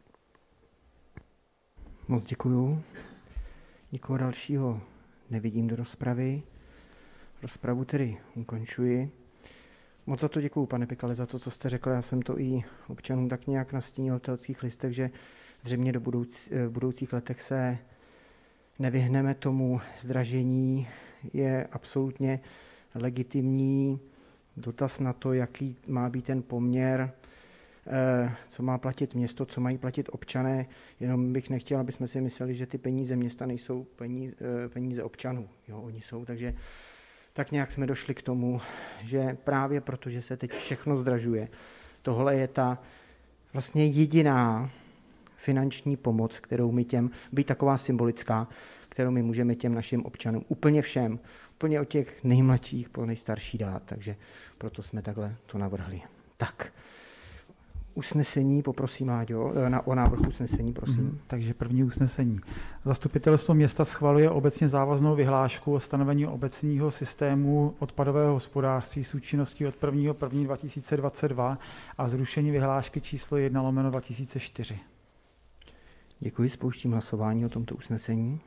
Moc děkuju. Nikoho dalšího nevidím do rozpravy. Rozpravu tedy ukončuji. Moc za to děkuju, pane Pikale, za to, co jste řekl. Já jsem to i občanům tak nějak nastínil v telcích listech, že zřejmě do budoucích letech se nevyhneme tomu zdražení. Je absolutně legitimní dotaz na to, jaký má být ten poměr, co má platit město, co mají platit občané. Jenom bych nechtěl, aby jsme si mysleli, že ty peníze města nejsou peníze občanů. Jo, oni jsou, takže tak nějak jsme došli k tomu, že právě protože se teď všechno zdražuje, tohle je ta vlastně jediná finanční pomoc, kterou my být taková symbolická, kterou my můžeme těm našim občanům, úplně všem, úplně od těch nejmladších po nejstarší dát, takže proto jsme takhle to navrhli. Tak, usnesení, poprosím, Láďo, o návrh usnesení, prosím. Takže první usnesení. Zastupitelstvo města schvaluje obecně závaznou vyhlášku o stanovení obecního systému odpadového hospodářství s účinností od 1.1.2022 a zrušení vyhlášky číslo 1/2004. Děkuji, spouštím hlasování o tomto usnesení.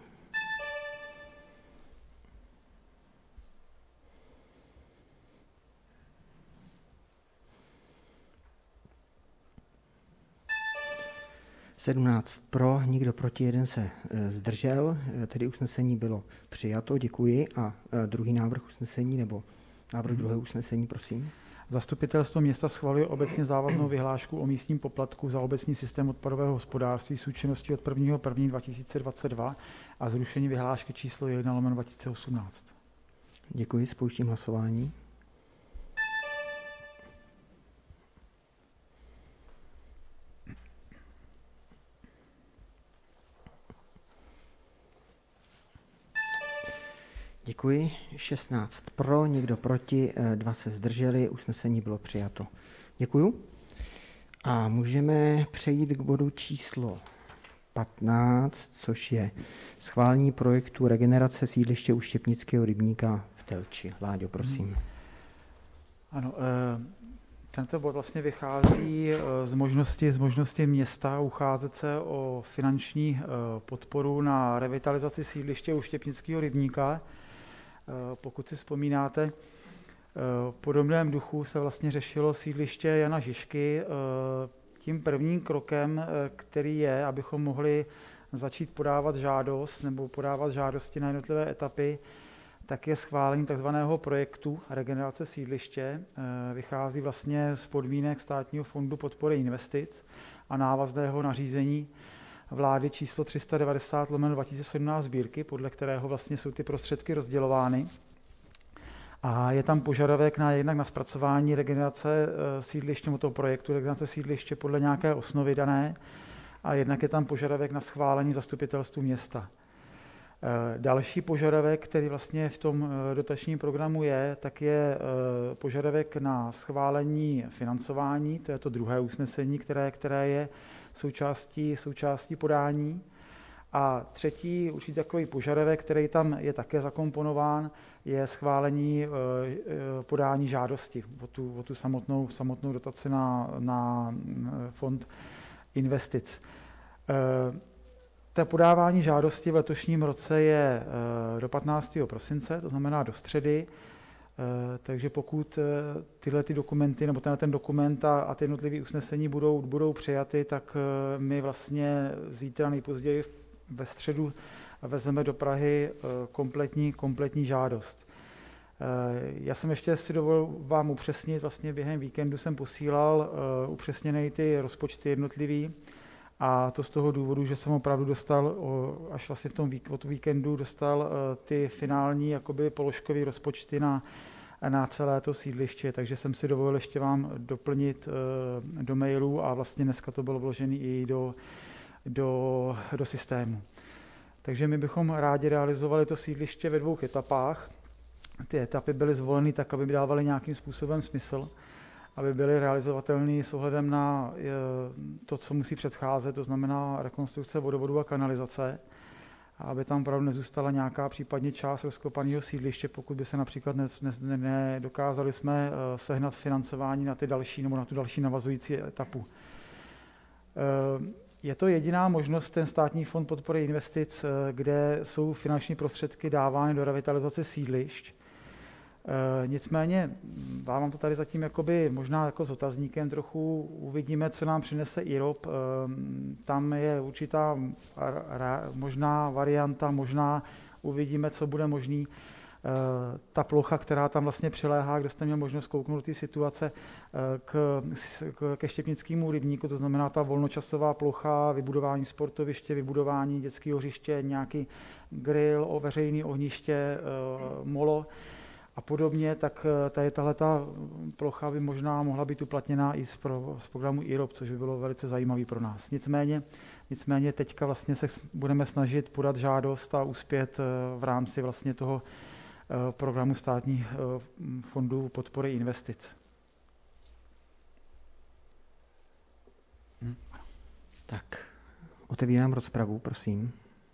Pro, nikdo proti, jeden se zdržel, tedy usnesení bylo přijato, děkuji. A druhý návrh usnesení, nebo návrh druhého usnesení, prosím. Zastupitelstvo města schvaluje obecně závaznou vyhlášku o místním poplatku za obecní systém odpadového hospodářství s účinností od 1.1.2022 a zrušení vyhlášky číslo 1/2018. Děkuji, spouštím hlasování. Děkuji. 16 pro, nikdo proti, 2 se zdrželi, usnesení bylo přijato. Děkuju. A můžeme přejít k bodu číslo 15, což je schválení projektu regenerace sídliště u Štěpnického rybníka v Telči. Láďo, prosím. Ano, tento bod vlastně vychází z možnosti města ucházet se o finanční podporu na revitalizaci sídliště u Štěpnického rybníka. Pokud si vzpomínáte, v podobném duchu se vlastně řešilo sídliště Jana Žižky. Tím prvním krokem, který je, abychom mohli začít podávat žádost nebo podávat žádosti na jednotlivé etapy, tak je schválení tzv. Projektu regenerace sídliště. Vychází vlastně z podmínek Státního fondu podpory investic a návazného nařízení vlády číslo 390/2017 sbírky, podle kterého vlastně jsou ty prostředky rozdělovány. A je tam požadavek jednak na zpracování regenerace sídliště, toho projektu regenerace sídliště podle nějaké osnovy dané, a jednak je tam požadavek na schválení zastupitelstvu města. Další požadavek, který vlastně v tom dotačním programu je, tak je požadavek na schválení financování, to je to druhé usnesení, které je součástí podání. A třetí určitě takový požadavek, který tam je také zakomponován, je schválení podání žádosti o tu samotnou dotaci na fond investic. To podávání žádosti v letošním roce je do 15. prosince, to znamená do středy, takže pokud tyhle ty dokumenty, nebo ten dokument a ty jednotlivé usnesení budou přijaty, tak my vlastně zítra nejpozději ve středu vezmeme do Prahy kompletní žádost. Já jsem ještě si dovolil vám upřesnit, vlastně během víkendu jsem posílal upřesněné ty rozpočty jednotlivý A to z toho důvodu, že jsem opravdu dostal, až vlastně od víkendu dostal ty finální jakoby položkové rozpočty na celé to sídliště, takže jsem si dovolil ještě vám doplnit do mailu a vlastně dneska to bylo vložené i do systému. Takže my bychom rádi realizovali to sídliště ve 2 etapách. Ty etapy byly zvoleny tak, aby dávaly nějakým způsobem smysl, aby byly realizovatelné s ohledem na to, co musí předcházet, to znamená rekonstrukce vodovodu a kanalizace, a aby tam opravdu nezůstala nějaká případně část rozkopaného sídliště, pokud by se například nedokázali jsme sehnat financování na ty další nebo na tu další navazující etapu. Je to jediná možnost, ten Státní fond podpory investic, kde jsou finanční prostředky dávány do revitalizace sídlišť. Nicméně dávám to tady zatím jakoby možná jako s otazníkem trochu, uvidíme, co nám přinese IROP. Tam je určitá možná varianta, možná uvidíme, co bude možný. Ta plocha, která tam vlastně přiléhá, kdo jste měl možnost kouknout ty situace ke Štěpnickému rybníku, to znamená ta volnočasová plocha, vybudování sportoviště, vybudování dětského hřiště, nějaký grill, veřejné ohniště, molo a podobně, tak tady tahleta plocha by možná mohla být uplatněná i z programu IROP, což by bylo velice zajímavý pro nás. Nicméně teďka vlastně se budeme snažit podat žádost a uspět v rámci vlastně toho programu Státní fondu podpory investic. Tak, otevírám rozpravu, prosím.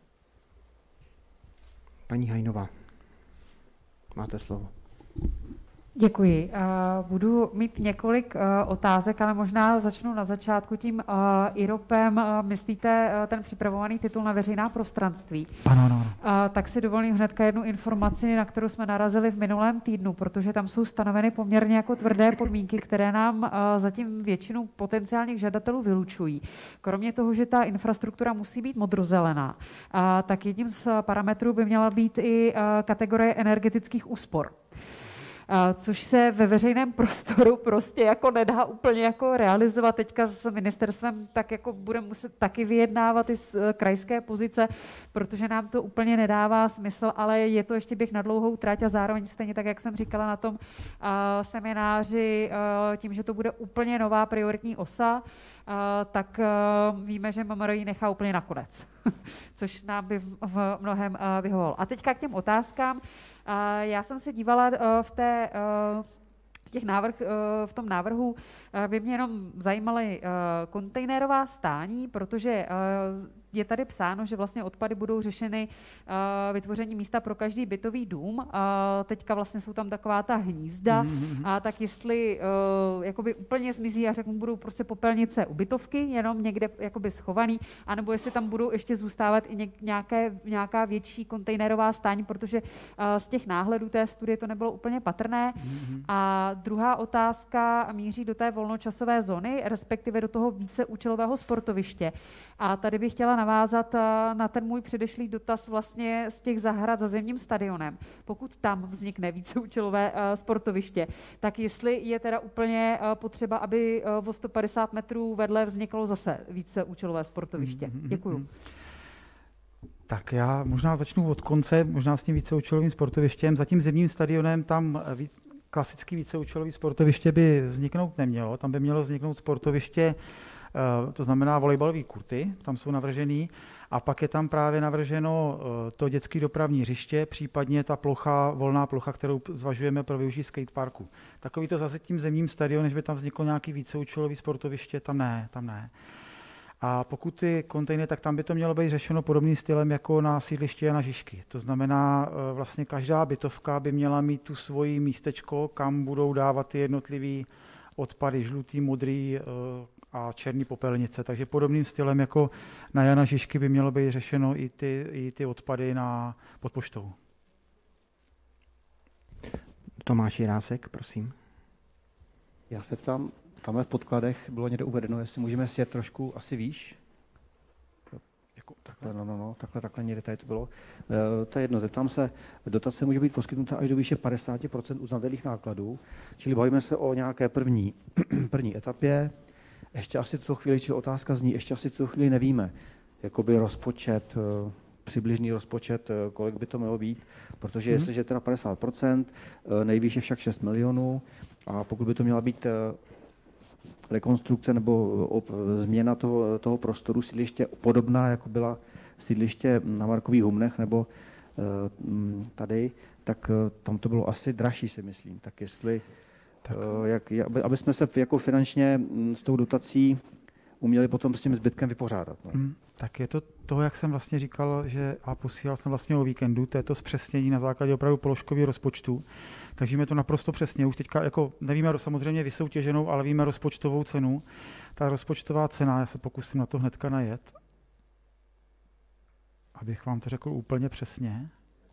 Paní Hajnová, máte slovo. Děkuji. Budu mít několik otázek, ale možná začnu na začátku tím IROPem. Myslíte ten připravovaný titul na veřejná prostranství? Ano. Tak si dovolím hnedka jednu informaci, na kterou jsme narazili v minulém týdnu, protože tam jsou stanoveny poměrně jako tvrdé podmínky, které nám zatím většinu potenciálních žadatelů vylučují. Kromě toho, že ta infrastruktura musí být modrozelená, tak jedním z parametrů by měla být i kategorie energetických úspor. Což se ve veřejném prostoru prostě jako nedá úplně jako realizovat. Teďka s ministerstvem tak jako budeme muset taky vyjednávat i z krajské pozice, protože nám to úplně nedává smysl, ale je to ještě běh na dlouhou trať a zároveň stejně tak, jak jsem říkala na tom semináři, tím, že to bude úplně nová prioritní osa, tak víme, že MMR ji nechá úplně nakonec, což nám by v mnohem vyhovovalo. A teďka k těm otázkám. Já jsem se dívala v tom návrhu by mě jenom zajímaly kontejnerová stání, protože je tady psáno, že vlastně odpady budou řešeny vytvoření místa pro každý bytový dům. Teďka vlastně jsou tam taková ta hnízda, tak jestli jakoby úplně zmizí a řeknu, budou prostě popelnice u bytovky, jenom někde jakoby schovaný, anebo jestli tam budou ještě zůstávat i nějaká větší kontejnerová stání, protože z těch náhledů té studie to nebylo úplně patrné. A druhá otázka míří do té volnočasové zóny, respektive do toho víceúčelového sportoviště. A tady bych chtěla navázat na ten můj předešlý dotaz vlastně z těch zahrad za zimním stadionem. Pokud tam vznikne víceúčelové sportoviště, tak jestli je teda úplně potřeba, aby o 150 metrů vedle vzniklo zase víceúčelové sportoviště. Děkuju. Tak já možná začnu od konce, možná s tím víceúčelovým sportovištěm. Za tím zimním stadionem tam klasický víceúčelový sportoviště by vzniknout nemělo. Tam by mělo vzniknout sportoviště, to znamená volejbalové kurty, tam jsou navržený, a pak je tam právě navrženo to dětské dopravní hřiště, případně ta volná plocha, kterou zvažujeme pro využití skateparku. Takový to zase tím zimním stadionem, než by tam vzniklo nějaký víceúčelový sportoviště, tam ne. A pokud ty kontejnery, tak tam by to mělo být řešeno podobným stylem jako na sídliště a na Žižky. To znamená, vlastně každá bytovka by měla mít tu svoji místečko, kam budou dávat ty jednotlivý odpady, žlutý, modrý a černý popelnice. Takže podobným stylem jako na Jana Žižky by mělo být řešeno i ty odpady pod poštou. Tomáš Jirásek, prosím. Já se ptám, tam v podkladech bylo někde uvedeno, jestli můžeme sjet trošku asi výš. Takhle někde tady to bylo. To je jedno, zeptám se, dotace může být poskytnuta až do výše 50% uznatelných nákladů, čili bavíme se o nějaké první etapě. Ještě asi tuto chvíli, či otázka zní, ještě asi tuto chvíli nevíme, jakoby rozpočet, přibližný rozpočet, kolik by to mělo být, protože jestliže je teda 50%, nejvýš je však 6 milionů a pokud by to měla být rekonstrukce nebo změna toho prostoru sídliště podobná, jako byla sídliště na Markových Humnech nebo tady, tak tam to bylo asi dražší, si myslím. Tak jestli, aby jsme se jako finančně s tou dotací uměli potom s tím zbytkem vypořádat. No. Tak je to, jak jsem vlastně říkal, že a posílal jsem vlastně o víkendu, to je to zpřesnění na základě opravdu položkových rozpočtů. Takže víme to naprosto přesně. Už teďka jako nevíme samozřejmě vysoutěženou, ale víme rozpočtovou cenu. Ta rozpočtová cena, já se pokusím na to hnedka najet, abych vám to řekl úplně přesně.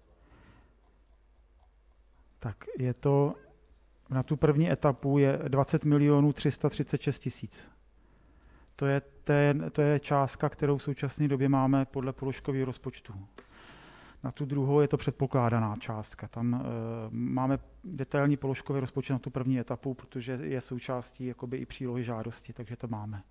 Tak je to, na tu první etapu je 20 336 000. To je částka, kterou v současné době máme podle položkových rozpočtů. Na tu druhou je to předpokládaná částka. Tam máme detailní položkový rozpočet na tu první etapu, protože je součástí jakoby i přílohy žádosti, takže to máme.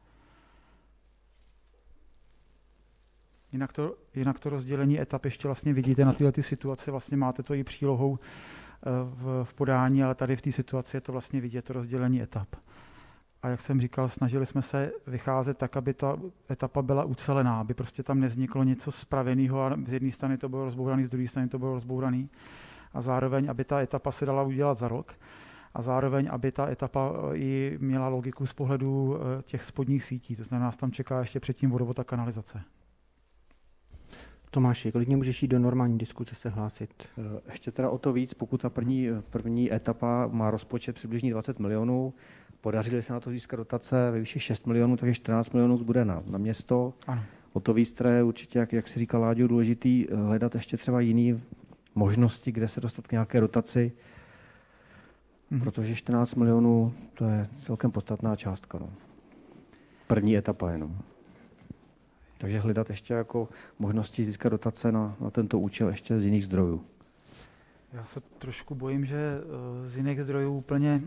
Jinak to rozdělení etap ještě vlastně vidíte na tyhle situace, vlastně máte to i přílohou v podání, ale tady v té situaci je to vlastně vidět, to rozdělení etap. A jak jsem říkal, snažili jsme se vycházet tak, aby ta etapa byla ucelená, aby prostě tam nevzniklo něco spraveného a z jedné strany to bylo rozbourané, z druhé strany to bylo rozbourané. A zároveň, aby ta etapa se dala udělat za rok. A zároveň, aby ta etapa i měla logiku z pohledu těch spodních sítí. To znamená, nás tam čeká ještě předtím vodovod a kanalizace. Tomáši, klidně můžeš jít do normální diskuse se hlásit. Ještě teda o to víc, pokud ta první etapa má rozpočet přibližně 20 milionů, podařili se na to získat dotace ve výši 6 milionů, takže 14 milionů zbude na město. Ano. O to víc je určitě, jak si říkal Láďo, důležitý hledat ještě třeba jiné možnosti, kde se dostat k nějaké dotaci, protože 14 milionů to je celkem podstatná částka. No. První etapa jenom. Takže hledat ještě jako možnosti získat dotace na tento účel ještě z jiných zdrojů. Já se trošku bojím, že z jiných zdrojů úplně,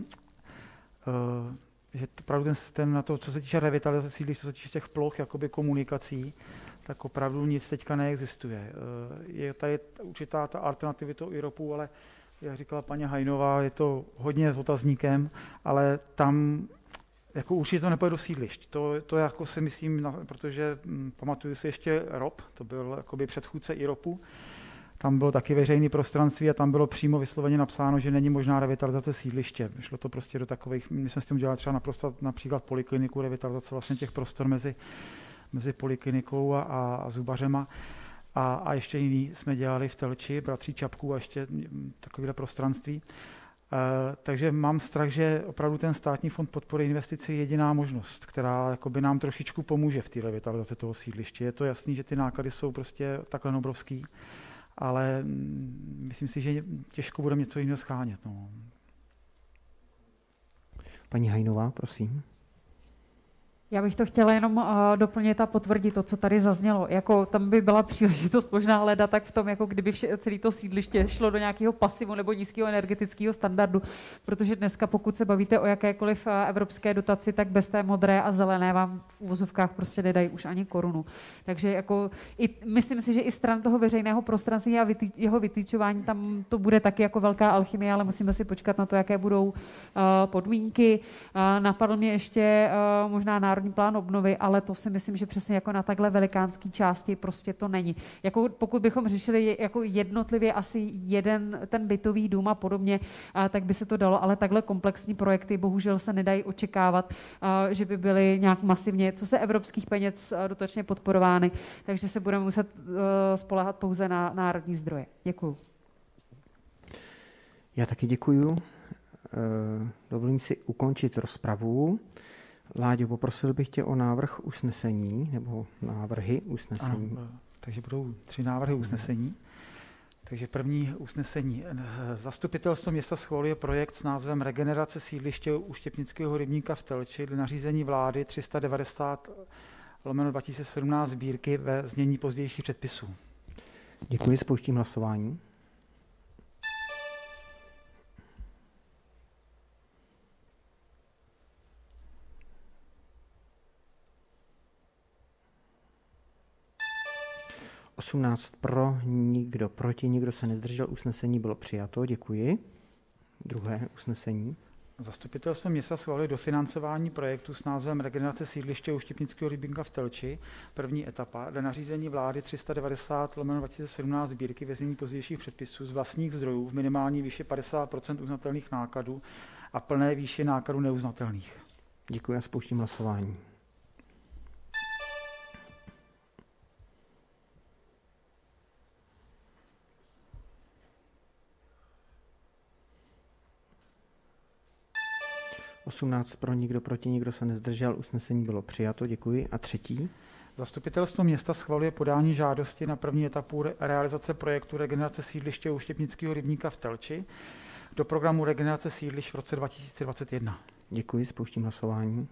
že opravdu ten na to, co se týče revitalizace sídlišť, co se týče těch ploch, jakoby komunikací, tak opravdu nic teďka neexistuje. Je tady určitá ta alternativita IROPu, ale jak říkala paní Hajnová, je to hodně s otazníkem, ale tam jako určitě to nepůjde do sídlišť. To jako si myslím, protože pamatuju si ještě ROP, to byl jakoby předchůdce IROPu, tam bylo taky veřejné prostranství a tam bylo přímo vysloveně napsáno, že není možná revitalizace sídliště. Šlo to prostě do takových, my jsme s tím dělali třeba například polikliniku, revitalizace vlastně těch prostor mezi poliklinikou a zubařema. A ještě jiný jsme dělali v Telči, bratří Čapků a ještě takovéhle prostranství. Takže mám strach, že opravdu ten státní fond podpory investicí je jediná možnost, která jakoby nám trošičku pomůže v té revitalizaci toho sídliště. Je to jasný, že ty náklady jsou prostě takhle obrovský, ale myslím si, že těžko budeme něco jiného schánět. No. Paní Hajnová, prosím. Já bych to chtěla jenom doplnit a potvrdit to, co tady zaznělo. Jako tam by byla příležitost možná leda tak v tom, jako kdyby celé to sídliště šlo do nějakého pasivu nebo nízkého energetického standardu, protože dneska, pokud se bavíte o jakékoliv evropské dotaci, tak bez té modré a zelené vám v uvozovkách prostě nedají už ani korunu. Takže jako myslím si, že i stran toho veřejného prostranství a jeho vytýčování, tam to bude taky jako velká alchymie, ale musíme si počkat na to, jaké budou podmínky. Napadl mě ještě možná národní plán obnovy, ale to si myslím, že přesně jako na takhle velikánské části prostě to není. Jako pokud bychom řešili jako jednotlivě asi jeden ten bytový dům a podobně, tak by se to dalo, ale takhle komplexní projekty bohužel se nedají očekávat, že by byly nějak masivně, co se evropských peněz dotačně podporovány, takže se budeme muset spoléhat pouze na národní zdroje. Děkuju. Já taky děkuju. Dovolím si ukončit rozpravu. Láďo, poprosil bych tě o návrh usnesení, nebo návrhy usnesení. Ano, takže budou 3 návrhy usnesení. Takže první usnesení. Zastupitelstvo města schvaluje projekt s názvem Regenerace sídliště u Štěpnického rybníka v Telči dle nařízení vlády 390/2017 sbírky ve znění pozdějších předpisů. Děkuji, spouštím hlasování. 18 pro, nikdo proti, nikdo se nezdržel, usnesení bylo přijato, děkuji. Druhé usnesení. Zastupitelstvo města schválilo dofinancování projektu s názvem Regenerace sídliště u Štěpnického rybníka v Telči, první etapa, dle nařízení vlády 390/2017 sbírky ve znění pozdějších předpisů z vlastních zdrojů v minimální výši 50% uznatelných nákladů a plné výši nákladů neuznatelných. Děkuji a spouštím hlasování. Pro, nikdo proti, nikdo se nezdržel, usnesení bylo přijato, děkuji. A třetí. Zastupitelstvo města schvaluje podání žádosti na první etapu realizace projektu Regenerace sídliště u Štěpnického rybníka v Telči do programu Regenerace sídlišť v roce 2021. Děkuji, spouštím hlasování.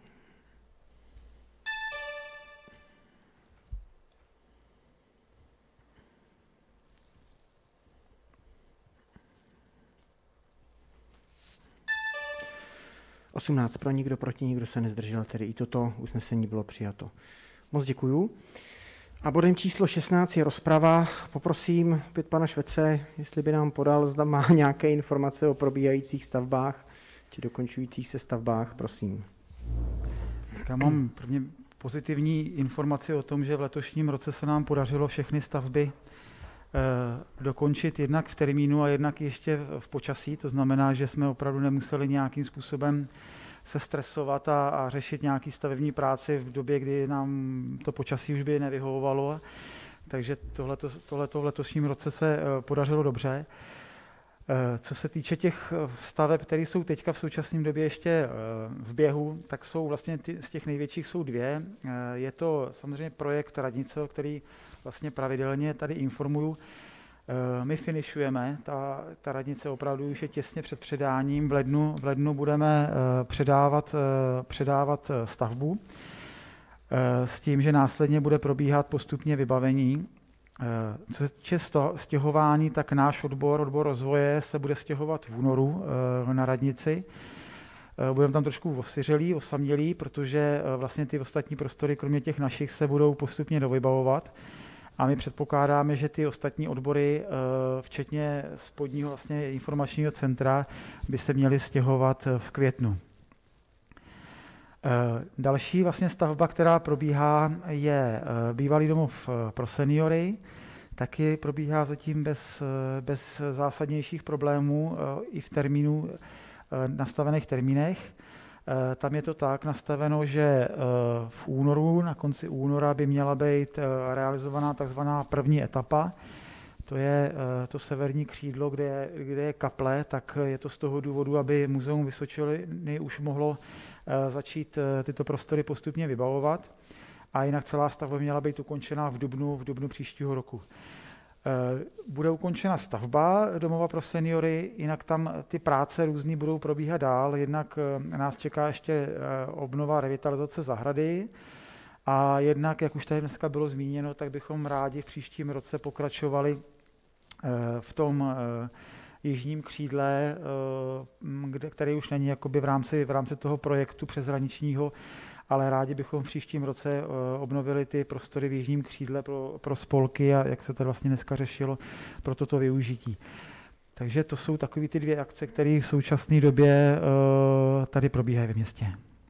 Pro, nikdo proti, nikdo se nezdržel, tedy i toto usnesení bylo přijato. Moc děkuju. A bodem číslo 16 je rozprava. Poprosím opět pana Švece, jestli by nám podal, zda má nějaké informace o probíhajících stavbách či dokončujících se stavbách, prosím. Já mám prvně pozitivní informaci o tom, že v letošním roce se nám podařilo všechny stavby dokončit jednak v termínu a jednak ještě v počasí. To znamená, že jsme opravdu nemuseli nějakým způsobem se stresovat a řešit nějaký stavební práci v době, kdy nám to počasí už by nevyhovovalo. Takže tohleto v letošním roce se podařilo dobře. Co se týče těch staveb, které jsou teďka v současné době ještě v běhu, tak jsou vlastně z těch největších jsou dvě. Je to samozřejmě projekt radnice, o který vlastně pravidelně tady informuju. My finišujeme, ta radnice opravdu už je těsně před předáním. V lednu budeme předávat stavbu s tím, že následně bude probíhat postupně vybavení. Co se týče stěhování, tak náš odbor rozvoje se bude stěhovat v únoru na radnici. Budeme tam trošku osamělí, protože vlastně ty ostatní prostory, kromě těch našich, se budou postupně dovybavovat. A my předpokládáme, že ty ostatní odbory, včetně spodního vlastně informačního centra, by se měly stěhovat v květnu. Další vlastně stavba, která probíhá, je bývalý domov pro seniory. Taky probíhá zatím bez zásadnějších problémů i v nastavených termínech. Tam je to tak nastaveno, že v únoru, na konci února by měla být realizovaná takzvaná první etapa. To je to severní křídlo, kde je kaple, tak je to z toho důvodu, aby Muzeum Vysočiny už mohlo začít tyto prostory postupně vybavovat. A jinak celá stavba měla být ukončena v dubnu příštího roku. Bude ukončena stavba domova pro seniory, jinak tam ty práce různý budou probíhat dál. Jednak nás čeká ještě obnova, revitalizace zahrady a jednak, jak už tady dneska bylo zmíněno, tak bychom rádi v příštím roce pokračovali v tom jižním křídle, který už není jakoby v rámci toho projektu přeshraničního, ale rádi bychom v příštím roce obnovili ty prostory v jižním křídle pro spolky a jak se to vlastně dneska řešilo pro toto využití. Takže to jsou takové ty dvě akce, které v současné době tady probíhají ve městě.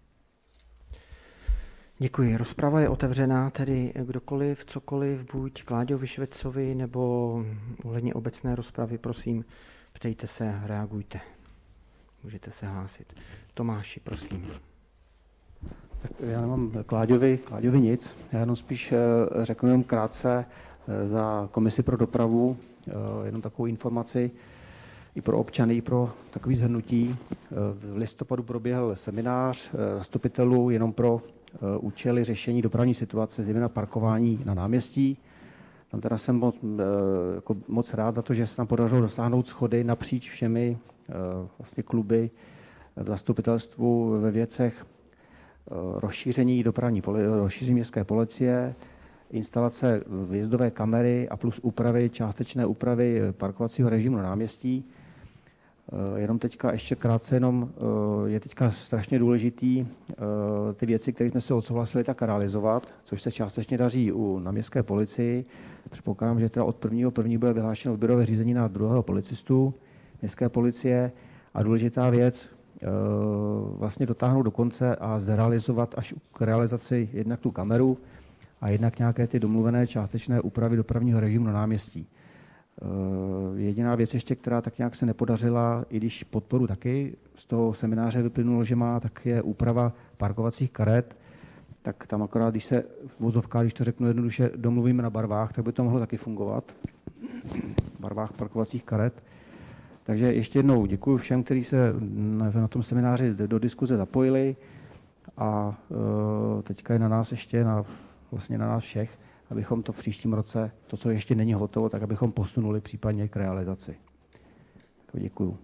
Děkuji. Rozprava je otevřená, tedy kdokoliv, cokoliv, buď Kláďovi Švecovi nebo ohledně obecné rozpravy, prosím, ptejte se, reagujte. Můžete se hlásit. Tomáši, prosím. Tak já nemám Kláďovi nic, já jenom spíš řeknu jenom krátce za Komisi pro dopravu, jenom takovou informaci i pro občany, i pro takové shrnutí. V listopadu proběhl seminář zastupitelů jenom pro účely řešení dopravní situace, zejména parkování na náměstí. Tam teda jsem moc rád za to, že se nám podařilo dosáhnout shody napříč všemi vlastně kluby v zastupitelstvu ve věcech rozšíření rozšíření městské policie, instalace vjezdové kamery a plus částečné úpravy parkovacího režimu na náměstí. Jenom teďka ještě krátce, je teďka strašně důležitý ty věci, které jsme se odsouhlasili, tak realizovat, což se částečně daří na městské policii. Předpokládám, že teda od 1.1. bude vyhlášeno odběrové řízení na druhého policistu městské policie a důležitá věc, vlastně dotáhnout do konce a zrealizovat až k realizaci jednak tu kameru a jednak nějaké ty domluvené částečné úpravy dopravního režimu na náměstí. Jediná věc ještě, která tak nějak se nepodařila, i když podporu taky z toho semináře vyplynulo, že má, tak je úprava parkovacích karet. Tak tam akorát, když se v vozovkách, když to řeknu jednoduše, domluvíme na barvách, tak by to mohlo taky fungovat. V barvách parkovacích karet. Takže ještě jednou děkuji všem, kteří se na tom semináři do diskuze zapojili a teďka je na nás ještě, vlastně na nás všech, abychom to v příštím roce, to, co ještě není hotovo, tak abychom posunuli případně k realizaci. Děkuju.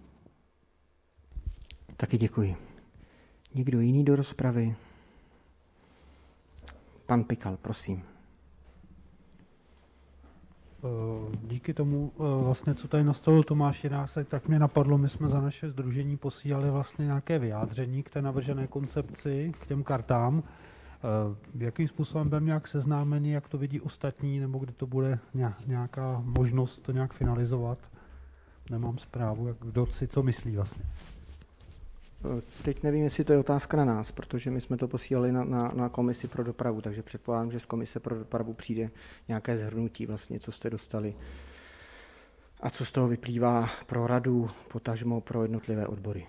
Taky děkuji. Někdo jiný do rozpravy? Pan Pikal, prosím. Díky tomu, vlastně, co tady nastavil Tomáš Jinásek, tak mě napadlo, my jsme za naše sdružení posílali vlastně nějaké vyjádření k té navržené koncepci, k těm kartám. Jakým způsobem budeme nějak seznámeni, jak to vidí ostatní, nebo kdy to bude nějaká možnost to nějak finalizovat? Nemám zprávu, jak kdo si co myslí vlastně. Teď nevím, jestli to je otázka na nás, protože my jsme to posílali na komisi pro dopravu, takže předpokládám, že z komise pro dopravu přijde nějaké shrnutí vlastně, co jste dostali a co z toho vyplývá pro radu, potažmo pro jednotlivé odbory.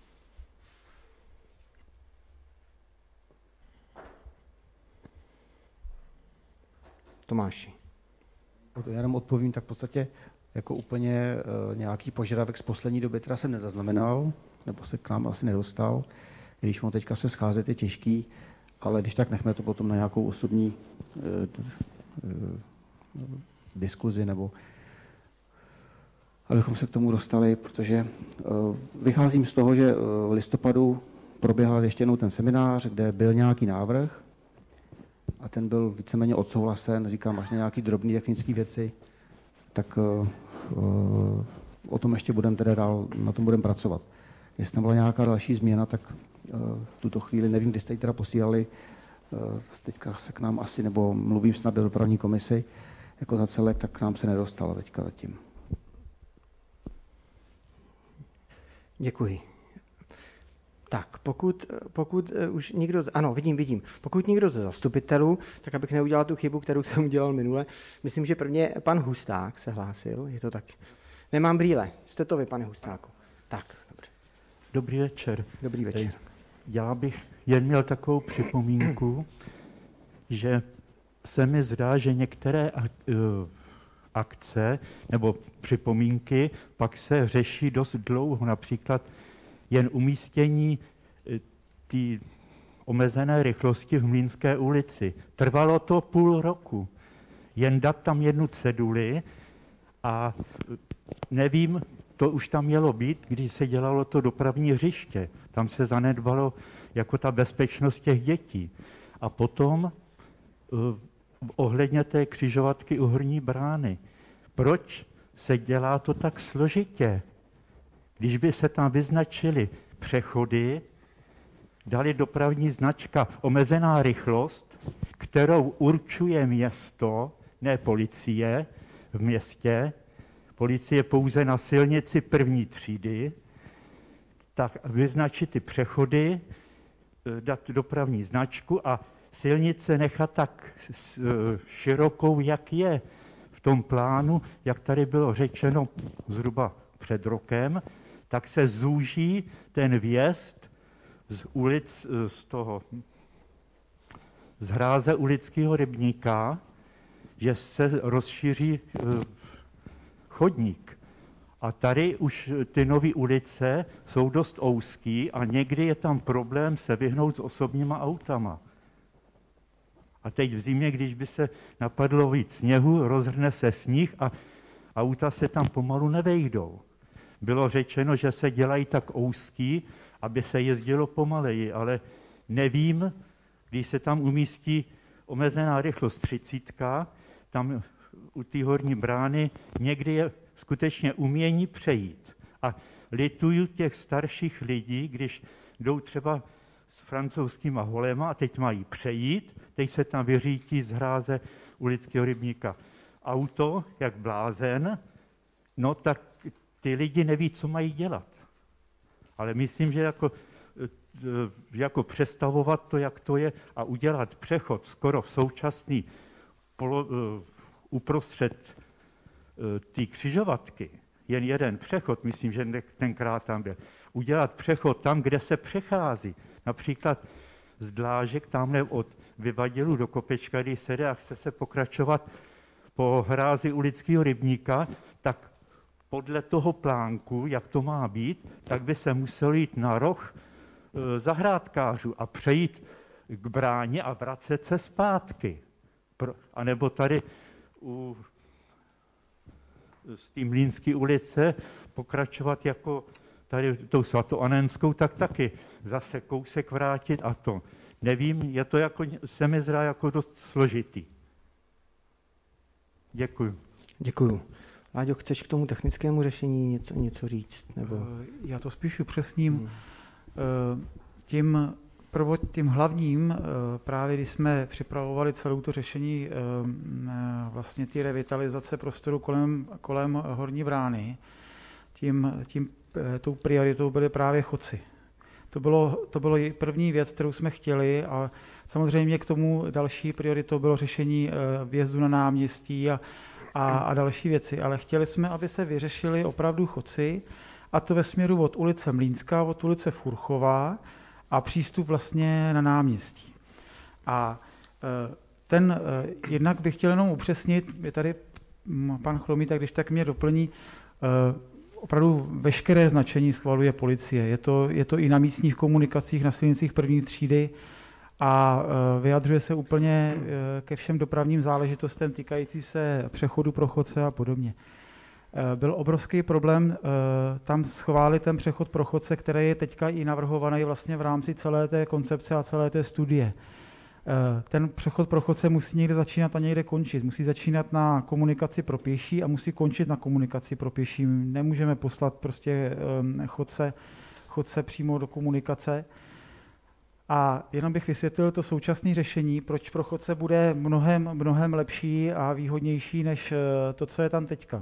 Tomáši. Já jenom odpovím, tak v podstatě jako úplně nějaký požadavek z poslední doby teda jsem nezaznamenal, nebo se k nám asi nedostal. Když on teďka se scházet je těžký, ale když tak nechme to potom na nějakou osobní diskuzi, nebo abychom se k tomu dostali, protože vycházím z toho, že v listopadu proběhl ještě jednou ten seminář, kde byl nějaký návrh a ten byl víceméně odsouhlasen, říkám, až na nějaké drobné technické věci, tak o tom ještě budeme teda dál, na tom budeme pracovat. Jestli tam byla nějaká další změna, tak v tuto chvíli nevím, kdy jste ji teda posílali, teďka se k nám asi, nebo mluvím snad do dopravní komisi, jako za celek, tak k nám se nedostala teďka zatím. Děkuji. Tak, pokud už někdo, ano, vidím, pokud někdo ze zastupitelů, tak abych neudělal tu chybu, kterou jsem udělal minule, myslím, že prvně pan Husták se hlásil, je to tak. Nemám brýle, jste to vy, pane Hustáku. Tak, dobře. Dobrý večer. Dobrý večer. Já bych jen měl takovou připomínku, že se mi zdá, že některé akce nebo připomínky pak se řeší dost dlouho, například jen umístění té omezené rychlosti v Mlýnské ulici. Trvalo to půl roku. Jen dát tam jednu ceduli a nevím, to už tam mělo být, když se dělalo to dopravní hřiště. Tam se zanedbalo jako ta bezpečnost těch dětí. A potom ohledně té křižovatky u Horní brány. Proč se dělá to tak složitě? Když by se tam vyznačily přechody, dali dopravní značka omezená rychlost, kterou určuje město, ne policie v městě, policie pouze na silnici první třídy, tak vyznačit ty přechody, dát dopravní značku a silnice nechat tak širokou, jak je v tom plánu, jak tady bylo řečeno zhruba před rokem, tak se zúží ten vjezd z ulic, z hráze ulického rybníka, že se rozšíří chodník. A tady už ty nové ulice jsou dost úzký a někdy je tam problém se vyhnout s osobníma autama. A teď v zimě, když by se napadlo víc sněhu, rozhrne se sníh a auta se tam pomalu nevejdou. Bylo řečeno, že se dělají tak úzký, aby se jezdilo pomaleji, ale nevím, když se tam umístí omezená rychlost 30, tam u té Horní brány někdy je skutečně umění přejít. A lituju těch starších lidí, když jdou třeba s francouzskýma holema a teď mají přejít, teď se tam vyřítí z hráze u Lidského rybníka auto, jak blázen, no tak ty lidi neví, co mají dělat. Ale myslím, že jako představovat to, jak to je, a udělat přechod skoro v současný uprostřed té křižovatky, jen jeden přechod, myslím, že tenkrát tam byl, udělat přechod tam, kde se přechází. Například z Dlážek, tamhle od Vyvadilu do Kopečka, když se jde a chce se pokračovat po hrázi u Lidského rybníka, tak podle toho plánku, jak to má být, tak by se muselo jít na roh zahrádkářů a přejít k bráně a vracet se zpátky. A nebo tady z té Mlýnské ulice pokračovat jako tady tou Svatoanenskou, tak taky zase kousek vrátit a to. Nevím, je to jako, se mi zdá jako dost složitý. Děkuju. Děkuju. Láďo, chceš k tomu technickému řešení něco říct? Nebo? Já to spíš upřesním. Tím hlavním, právě když jsme připravovali celou to řešení vlastně ty revitalizace prostoru kolem Horní brány, tou prioritou byly právě chodci. To bylo první věc, kterou jsme chtěli, a samozřejmě k tomu další prioritou bylo řešení vjezdu na náměstí a další věci, ale chtěli jsme, aby se vyřešili opravdu chodci, a to ve směru od ulice Mlýnská, od ulice Furchová a přístup vlastně na náměstí. A jednak bych chtěl jenom upřesnit, je tady pan Chlomíta, když tak mě doplní, opravdu veškeré značení schvaluje policie. Je to i na místních komunikacích, na silnicích první třídy a vyjadřuje se úplně ke všem dopravním záležitostem týkající se přechodu pro chodce a podobně. Byl obrovský problém tam schválit ten přechod pro chodce, který je teďka i navrhovaný vlastně v rámci celé té koncepce a celé té studie. Ten přechod pro chodce musí někde začínat a někde končit. Musí začínat na komunikaci pro pěší a musí končit na komunikaci pro pěší. Nemůžeme poslat prostě chodce přímo do komunikace. A jenom bych vysvětlil to současné řešení, proč pro chodce bude mnohem lepší a výhodnější než to, co je tam teďka.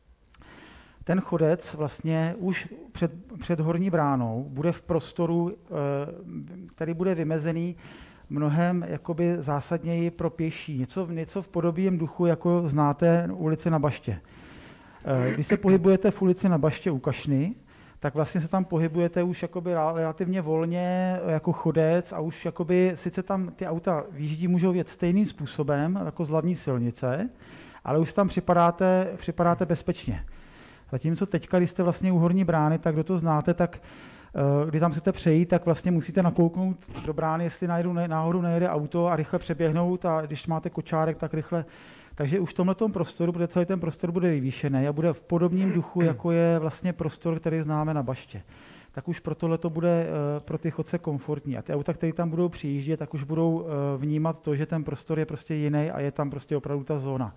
Ten chodec vlastně už před Horní bránou bude v prostoru, který bude vymezený mnohem jakoby zásadněji pro pěší. Něco v podobném duchu, jako znáte ulici na Baště. Když se pohybujete v ulici na Baště u Kašny, tak vlastně se tam pohybujete už jakoby relativně volně jako chodec a už jakoby, sice tam ty auta výjíždí, můžou jet stejným způsobem jako z hlavní silnice, ale už tam připadáte bezpečně. Zatímco teďka, když jste vlastně u Horní brány, tak kdo to znáte, tak když tam chcete přejít, tak vlastně musíte nakouknout do brány, jestli náhodou nejede auto a rychle přeběhnout, a když máte kočárek, tak rychle. Takže už v tomhletom prostoru, protože celý ten prostor bude vyvýšený a bude v podobném duchu, jako je vlastně prostor, který známe na Baště. Tak už pro tohle to bude pro ty chodce komfortní. A ty auta, které tam budou přijíždět, tak už budou vnímat to, že ten prostor je prostě jiný a je tam prostě opravdu ta zóna.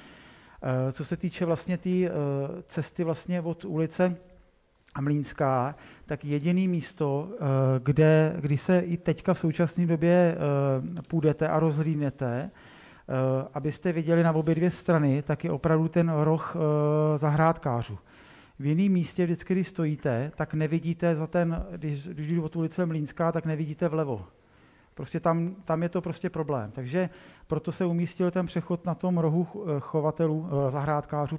Co se týče vlastně té cesty vlastně od ulice Mlýnská, tak jediné místo, kdy se i teďka v současné době půjdete a rozhlídnete, abyste viděli na obě dvě strany, tak je opravdu ten roh zahrádkářů. V jiném místě vždycky, když stojíte, tak nevidíte když jdu od ulice Mlýnská, tak nevidíte vlevo. Prostě tam je to prostě problém. Takže proto se umístil ten přechod na tom rohu zahrádkářů,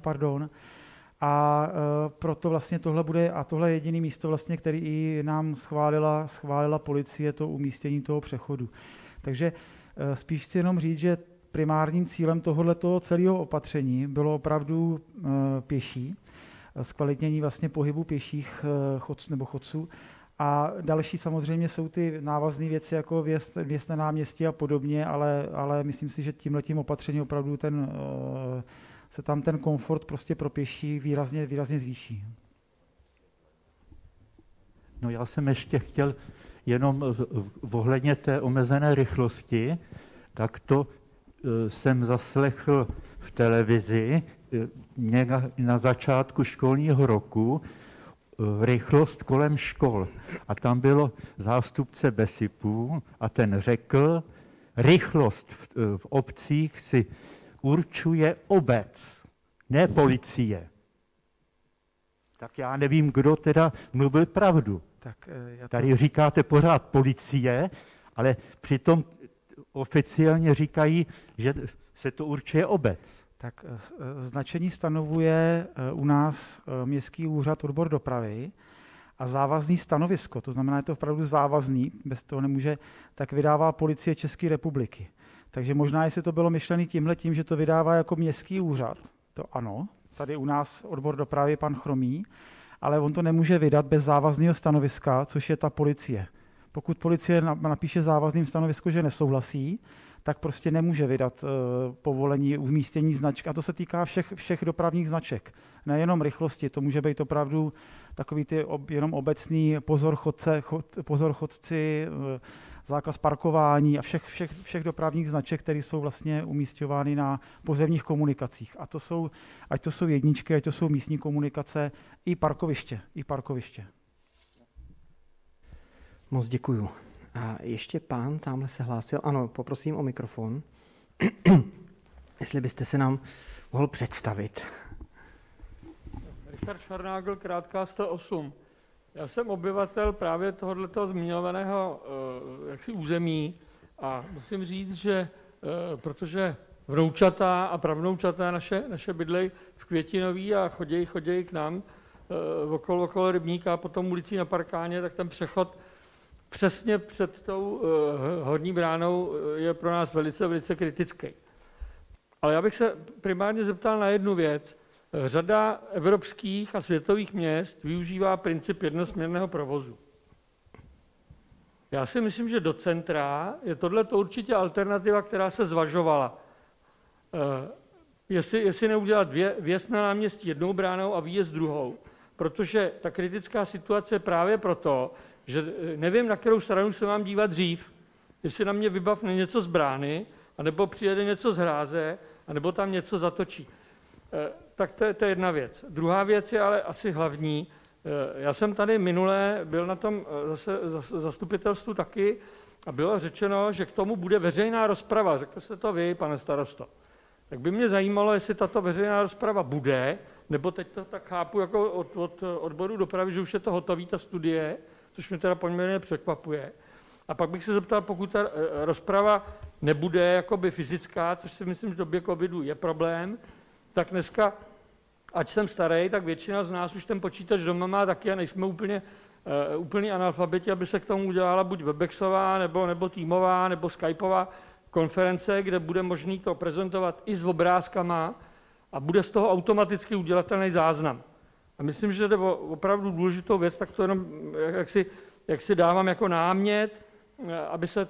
a proto vlastně tohle bude, a tohle je jediné místo vlastně, který i nám schválila policie, to umístění toho přechodu. Takže spíš chci jenom říct, že primárním cílem tohoto celého opatření bylo opravdu pěší, zkvalitnění vlastně pohybu pěších chodců. A další samozřejmě jsou ty návazné věci, jako vjezd na náměstí a podobně, ale myslím si, že tímhletím opatřením opravdu se tam ten komfort prostě pro pěší výrazně zvýší. No já jsem ještě chtěl jenom ohledně té omezené rychlosti, tak to jsem zaslechl v televizi na začátku školního roku rychlost kolem škol. A tam bylo zástupce BESIPu a ten řekl, rychlost v obcích si určuje obec, ne policie. Tak já nevím, kdo teda mluvil pravdu. Tady říkáte pořád policie, ale přitom oficiálně říkají, že se to určuje obec. Tak značení stanovuje u nás Městský úřad odbor dopravy a závazný stanovisko, to znamená, je to opravdu závazný, bez toho nemůže, tak vydává Policie České republiky. Takže možná, jestli to bylo myšlené tímhletím, že to vydává jako Městský úřad, to ano, tady u nás odbor dopravy pan Chromý, ale on to nemůže vydat bez závazného stanoviska, což je ta policie. Pokud policie napíše závazným stanovisko, že nesouhlasí, tak prostě nemůže vydat povolení umístění značky. A to se týká všech dopravních značek. Nejenom rychlosti, to může být opravdu takový ty jenom obecný pozor chodci, zákaz parkování a všech dopravních značek, které jsou vlastně umísťovány na pozemních komunikacích. A to jsou, ať to jsou jedničky, ať to jsou místní komunikace, i parkoviště. Moc děkuju. A ještě pán tamhle se hlásil. Ano, poprosím o mikrofon. Jestli byste se nám mohl představit. Richard Švarnágl, Krátká 108. Já jsem obyvatel právě tohoto zmiňovaného jaksi území a musím říct, že protože vnoučata a pravnoučata naše bydlej v Květinový a chodějí k nám okolo rybníka a potom ulicí na Parkáně, tak ten přechod přesně před tou horní bránou je pro nás velice, velice kritický. Ale já bych se primárně zeptal na jednu věc. Řada evropských a světových měst využívá princip jednosměrného provozu. Já si myslím, že do centra je tohleto určitě alternativa, která se zvažovala. Jestli neudělat vjezd na náměstí jednou bránou a výjezd druhou, protože ta kritická situace právě proto, že nevím, na kterou stranu se mám dívat dřív, jestli na mě vybavne něco z brány, anebo přijede něco z hráze, anebo tam něco zatočí. Tak to je jedna věc. Druhá věc je ale asi hlavní. Já jsem tady minule byl na tom zastupitelstvu taky a bylo řečeno, že k tomu bude veřejná rozprava. Řekl jste to vy, pane starosto. Tak by mě zajímalo, jestli tato veřejná rozprava bude, nebo teď to tak chápu jako od odboru dopravy, že už je to hotový, ta studie, což mě teda poměrně překvapuje. A pak bych se zeptal, pokud ta rozprava nebude jakoby fyzická, což si myslím, že v době covidu je problém, tak dneska, ať jsem starý, tak většina z nás už ten počítač doma má taky a nejsme úplný analfabeti, aby se k tomu udělala buď Webexová, nebo Teamová, nebo Skypeová konference, kde bude možné to prezentovat i s obrázkama a bude z toho automaticky udělatelný záznam. A myslím, že jde o opravdu důležitou věc, tak to jenom jak si dávám jako námět, aby se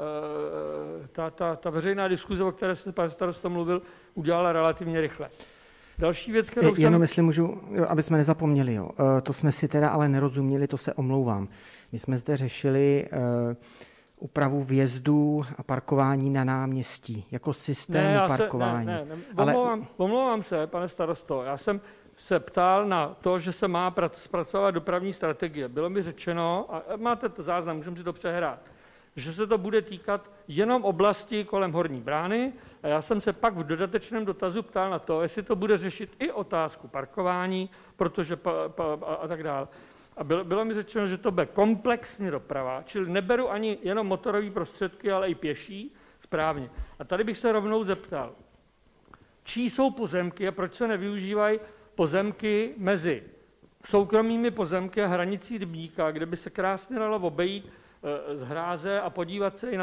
ta veřejná diskuze, o které jste, pan starosto, mluvil, udělala relativně rychle. Další věc, kterou Jenom jestli můžu, aby jsme nezapomněli, jo. To jsme si teda ale nerozuměli, to se omlouvám. My jsme zde řešili úpravu vjezdů a parkování na náměstí, jako systém parkování. Omlouvám se, pane starosto, já jsem se ptal na to, že se má zpracovat dopravní strategie. Bylo mi řečeno, a máte to záznam, můžeme si to přehrát, že se to bude týkat jenom oblasti kolem horní brány a já jsem se pak v dodatečném dotazu ptal na to, jestli to bude řešit i otázku parkování, protože a tak dále. A bylo mi řečeno, že to bude komplexní doprava, čili neberu ani jenom motorové prostředky, ale i pěší, správně. A tady bych se rovnou zeptal, čí jsou pozemky a proč se nevyužívají pozemky mezi soukromými pozemky a hranicí rybníka, kde by se krásně dalo obejít z hráze a podívat se i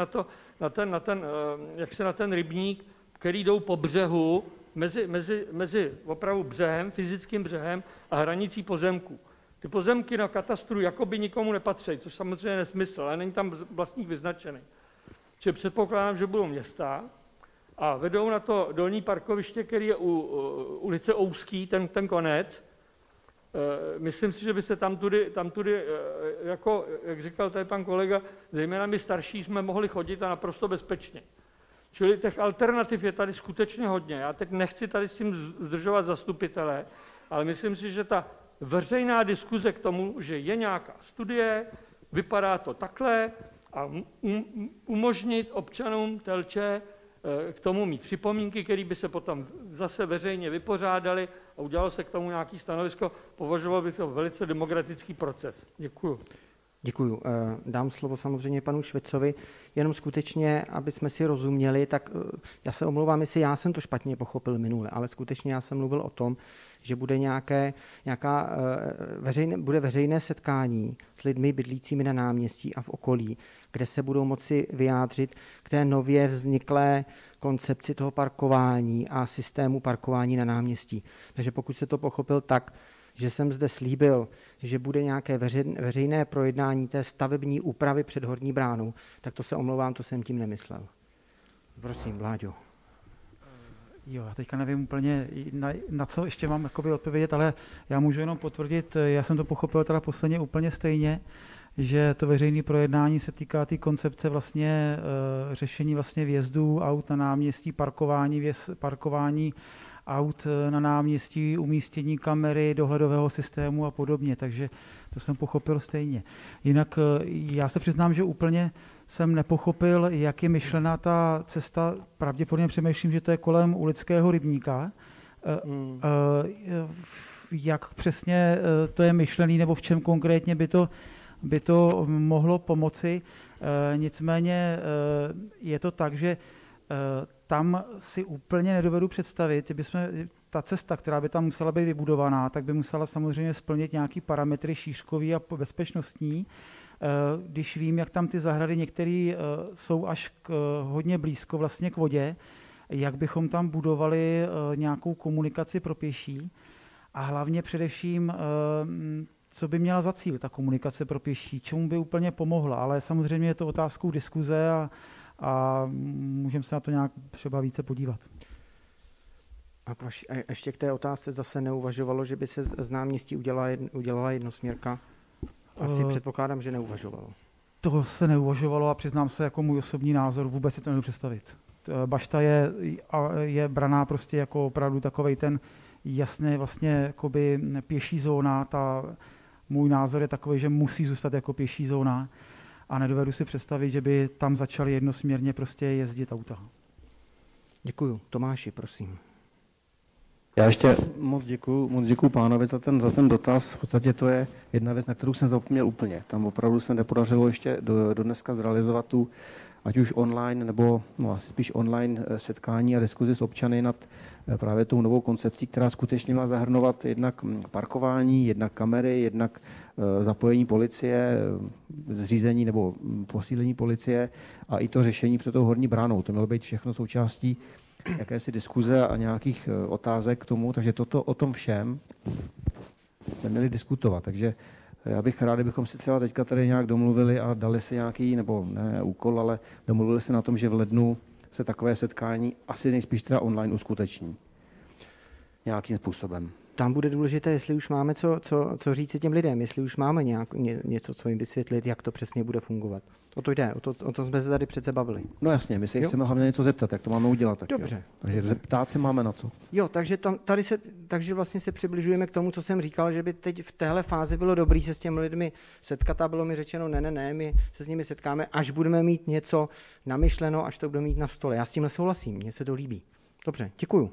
na ten rybník, který jdou po břehu mezi opravdu břehem, fyzickým břehem a hranicí pozemků. Ty pozemky na katastru jakoby nikomu nepatří, což samozřejmě je nesmysl, ale není tam vlastník vyznačený. Čili předpokládám, že budou města a vedou na to dolní parkoviště, který je u ulice Ouský, ten konec. Myslím si, že by se tam tudy, jako jak říkal tady pan kolega, zejména my starší jsme mohli chodit a naprosto bezpečně. Čili těch alternativ je tady skutečně hodně. Já teď nechci tady s tím zdržovat zastupitele, ale myslím si, že ta veřejná diskuze k tomu, že je nějaká studie, vypadá to takhle a umožnit občanům Telče k tomu mít připomínky, které by se potom zase veřejně vypořádaly a udělalo se k tomu nějaké stanovisko. Považoval bych to velice demokratický proces. Děkuju. Děkuju. Dám slovo samozřejmě panu Švecovi. Jenom skutečně, aby jsme si rozuměli, tak já se omlouvám, jestli já jsem to špatně pochopil minule, ale skutečně já jsem mluvil o tom, že bude bude veřejné setkání s lidmi bydlícími na náměstí a v okolí, kde se budou moci vyjádřit k té nově vzniklé koncepci toho parkování a systému parkování na náměstí. Takže pokud se to pochopil tak, že jsem zde slíbil, že bude nějaké veřejné projednání té stavební úpravy před Horní bránou, tak to se omlouvám, to jsem tím nemyslel. Prosím, Vláďo. Jo, já teďka nevím úplně, na co ještě mám odpovědět, ale já můžu jenom potvrdit, já jsem to pochopil teda posledně úplně stejně, že to veřejné projednání se týká té koncepce vlastně řešení vlastně vjezdů aut na náměstí, parkování aut na náměstí, umístění kamery, dohledového systému a podobně, takže to jsem pochopil stejně. Jinak já se přiznám, že úplně jsem nepochopil, jak je myšlená ta cesta, pravděpodobně přemýšlím, že to je kolem Ulického rybníka, jak přesně to je myšlený, nebo v čem konkrétně by to mohlo pomoci. Nicméně je to tak, že tam si úplně nedovedu představit, ta cesta, která by tam musela být vybudovaná, tak by musela samozřejmě splnit nějaký parametry šířkový a bezpečnostní. Když vím, jak tam ty zahrady některé jsou až hodně blízko vlastně k vodě, jak bychom tam budovali nějakou komunikaci pro pěší a hlavně především, co by měla za cíl ta komunikace pro pěší, čemu by úplně pomohla, ale samozřejmě je to otázkou diskuze a můžeme se na to nějak třeba více podívat. A ještě k té otázce zase neuvažovalo, že by se z náměstí udělala jednosměrka? Asi předpokládám, že neuvažovalo. To se neuvažovalo a přiznám se jako můj osobní názor, vůbec si to nebudu představit. Bašta je braná prostě jako opravdu takovej ten jasně vlastně jakoby pěší zóna. Můj názor je takový, že musí zůstat jako pěší zóna a nedovedu si představit, že by tam začaly jednosměrně prostě jezdit auta. Děkuju. Tomáši, prosím. Já ještě moc děkuju pánovi za ten dotaz. V podstatě to je jedna věc, na kterou jsem zapomněl úplně. Tam opravdu se nepodařilo ještě do dneska zrealizovat tu, ať už online, nebo asi spíš online setkání a diskuzi s občany nad právě tou novou koncepcí, která skutečně má zahrnovat jednak parkování, jednak kamery, jednak zapojení policie, zřízení nebo posílení policie a i to řešení před tou Horní bránou. To mělo být všechno součástí jakési diskuze a nějakých otázek k tomu, takže o tom všem jsme měli diskutovat. Takže já bych rád, kdybychom si třeba teďka tady nějak domluvili a dali si nějaký, nebo ne úkol, ale domluvili se na tom, že v lednu se takové setkání asi nejspíš teda online uskuteční. Nějakým způsobem. Tam bude důležité, jestli už máme co říct těm lidem, jestli už máme něco, co jim vysvětlit, jak to přesně bude fungovat. O to jde, o to jsme se tady přece bavili. No jasně, my se chceme hlavně něco zeptat, jak to máme udělat. Tak dobře. Jo. Takže ptát se máme na co. Jo, takže vlastně se přibližujeme k tomu, co jsem říkal, že by teď v téhle fázi bylo dobré se s těmi lidmi setkat a bylo mi řečeno, ne, my se s nimi setkáme, až budeme mít něco namyšleno, až to budeme mít na stole. Já s tímhle souhlasím, mně se to líbí. Dobře, děkuju.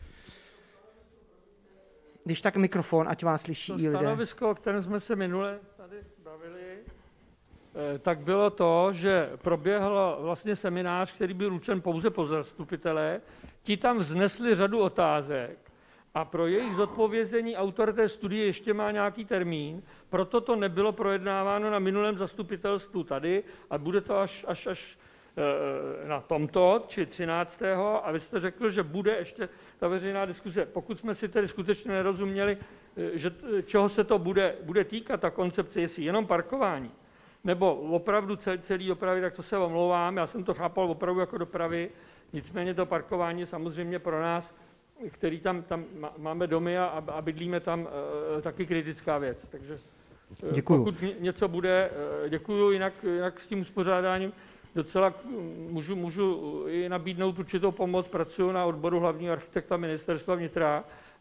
Když tak mikrofon, ať vás slyší i lidé. Stanovisko, o kterém jsme se minule tady bavili, tak bylo to, že proběhl vlastně seminář, který byl určen pouze pro zastupitele. Ti tam vznesli řadu otázek a pro jejich zodpovězení autor té studie ještě má nějaký termín, proto to nebylo projednáváno na minulém zastupitelstvu tady a bude to až na tomto, či 13. A vy jste řekl, že bude ještě ta veřejná diskuze. Pokud jsme si tedy skutečně nerozuměli, že čeho se to bude týkat, ta koncepce, jestli jenom parkování, nebo opravdu celý dopravy, tak to se omlouvám, já jsem to chápal opravdu jako dopravy, nicméně to parkování je samozřejmě pro nás, který tam máme domy a bydlíme tam, taky kritická věc. Takže děkuju. Pokud něco bude, děkuju, jinak s tím uspořádáním docela můžu i nabídnout určitou pomoc, pracuji na odboru hlavního architekta ministerstva vnitra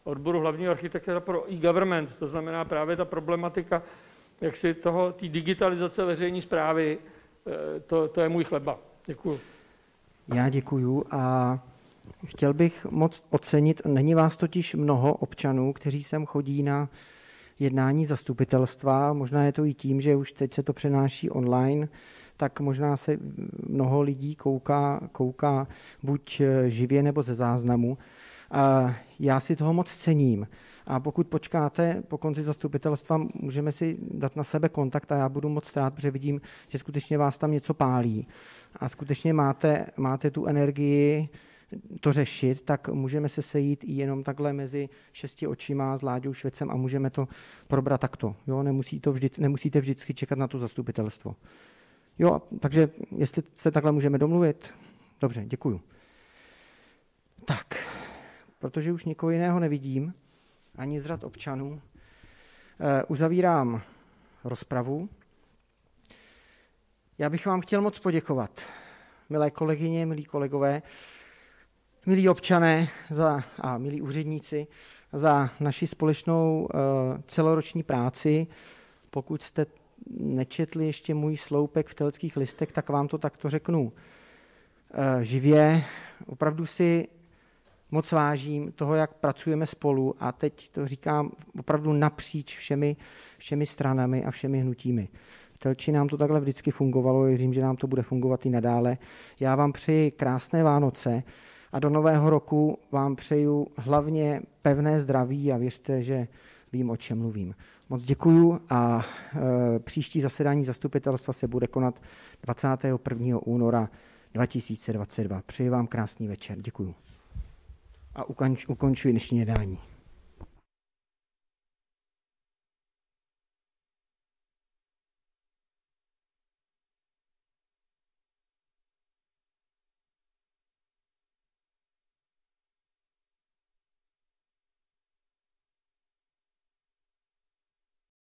odboru hlavního architekta pro e-government, to znamená právě ta problematika jaksi té digitalizace veřejné správy, to je můj chleba. Děkuju. Já děkuju a chtěl bych moc ocenit, není vás totiž mnoho občanů, kteří sem chodí na jednání zastupitelstva, možná je to i tím, že už teď se to přenáší online, tak možná se mnoho lidí kouká buď živě nebo ze záznamu. A já si toho moc cením. A pokud počkáte po konci zastupitelstva, můžeme si dát na sebe kontakt a já budu moc rád, protože vidím, že skutečně vás tam něco pálí a skutečně máte tu energii to řešit, tak můžeme se sejít i jenom takhle mezi 6 očima s Láďou Švecem a můžeme to probrat takto. Jo? Nemusíte vždycky čekat na to zastupitelstvo. Jo, takže jestli se takhle můžeme domluvit, dobře, děkuju. Tak, protože už nikoho jiného nevidím, ani z řad občanů, uzavírám rozpravu. Já bych vám chtěl moc poděkovat, milé kolegyně, milí kolegové, milí občané a milí úředníci, za naši společnou celoroční práci. Pokud jste nečetli ještě můj sloupek v Teleckých listech, tak vám to takto řeknu živě. Opravdu si moc vážím toho, jak pracujeme spolu a teď to říkám opravdu napříč všemi stranami a všemi hnutími. V Telči nám to takhle vždycky fungovalo, věřím, že nám to bude fungovat i nadále. Já vám přeji krásné Vánoce a do nového roku vám přeju hlavně pevné zdraví a věřte, že vím, o čem mluvím. Moc děkuju a příští zasedání zastupitelstva se bude konat 21. února 2022. Přeji vám krásný večer. Děkuju. A ukončuji dnešní jednání.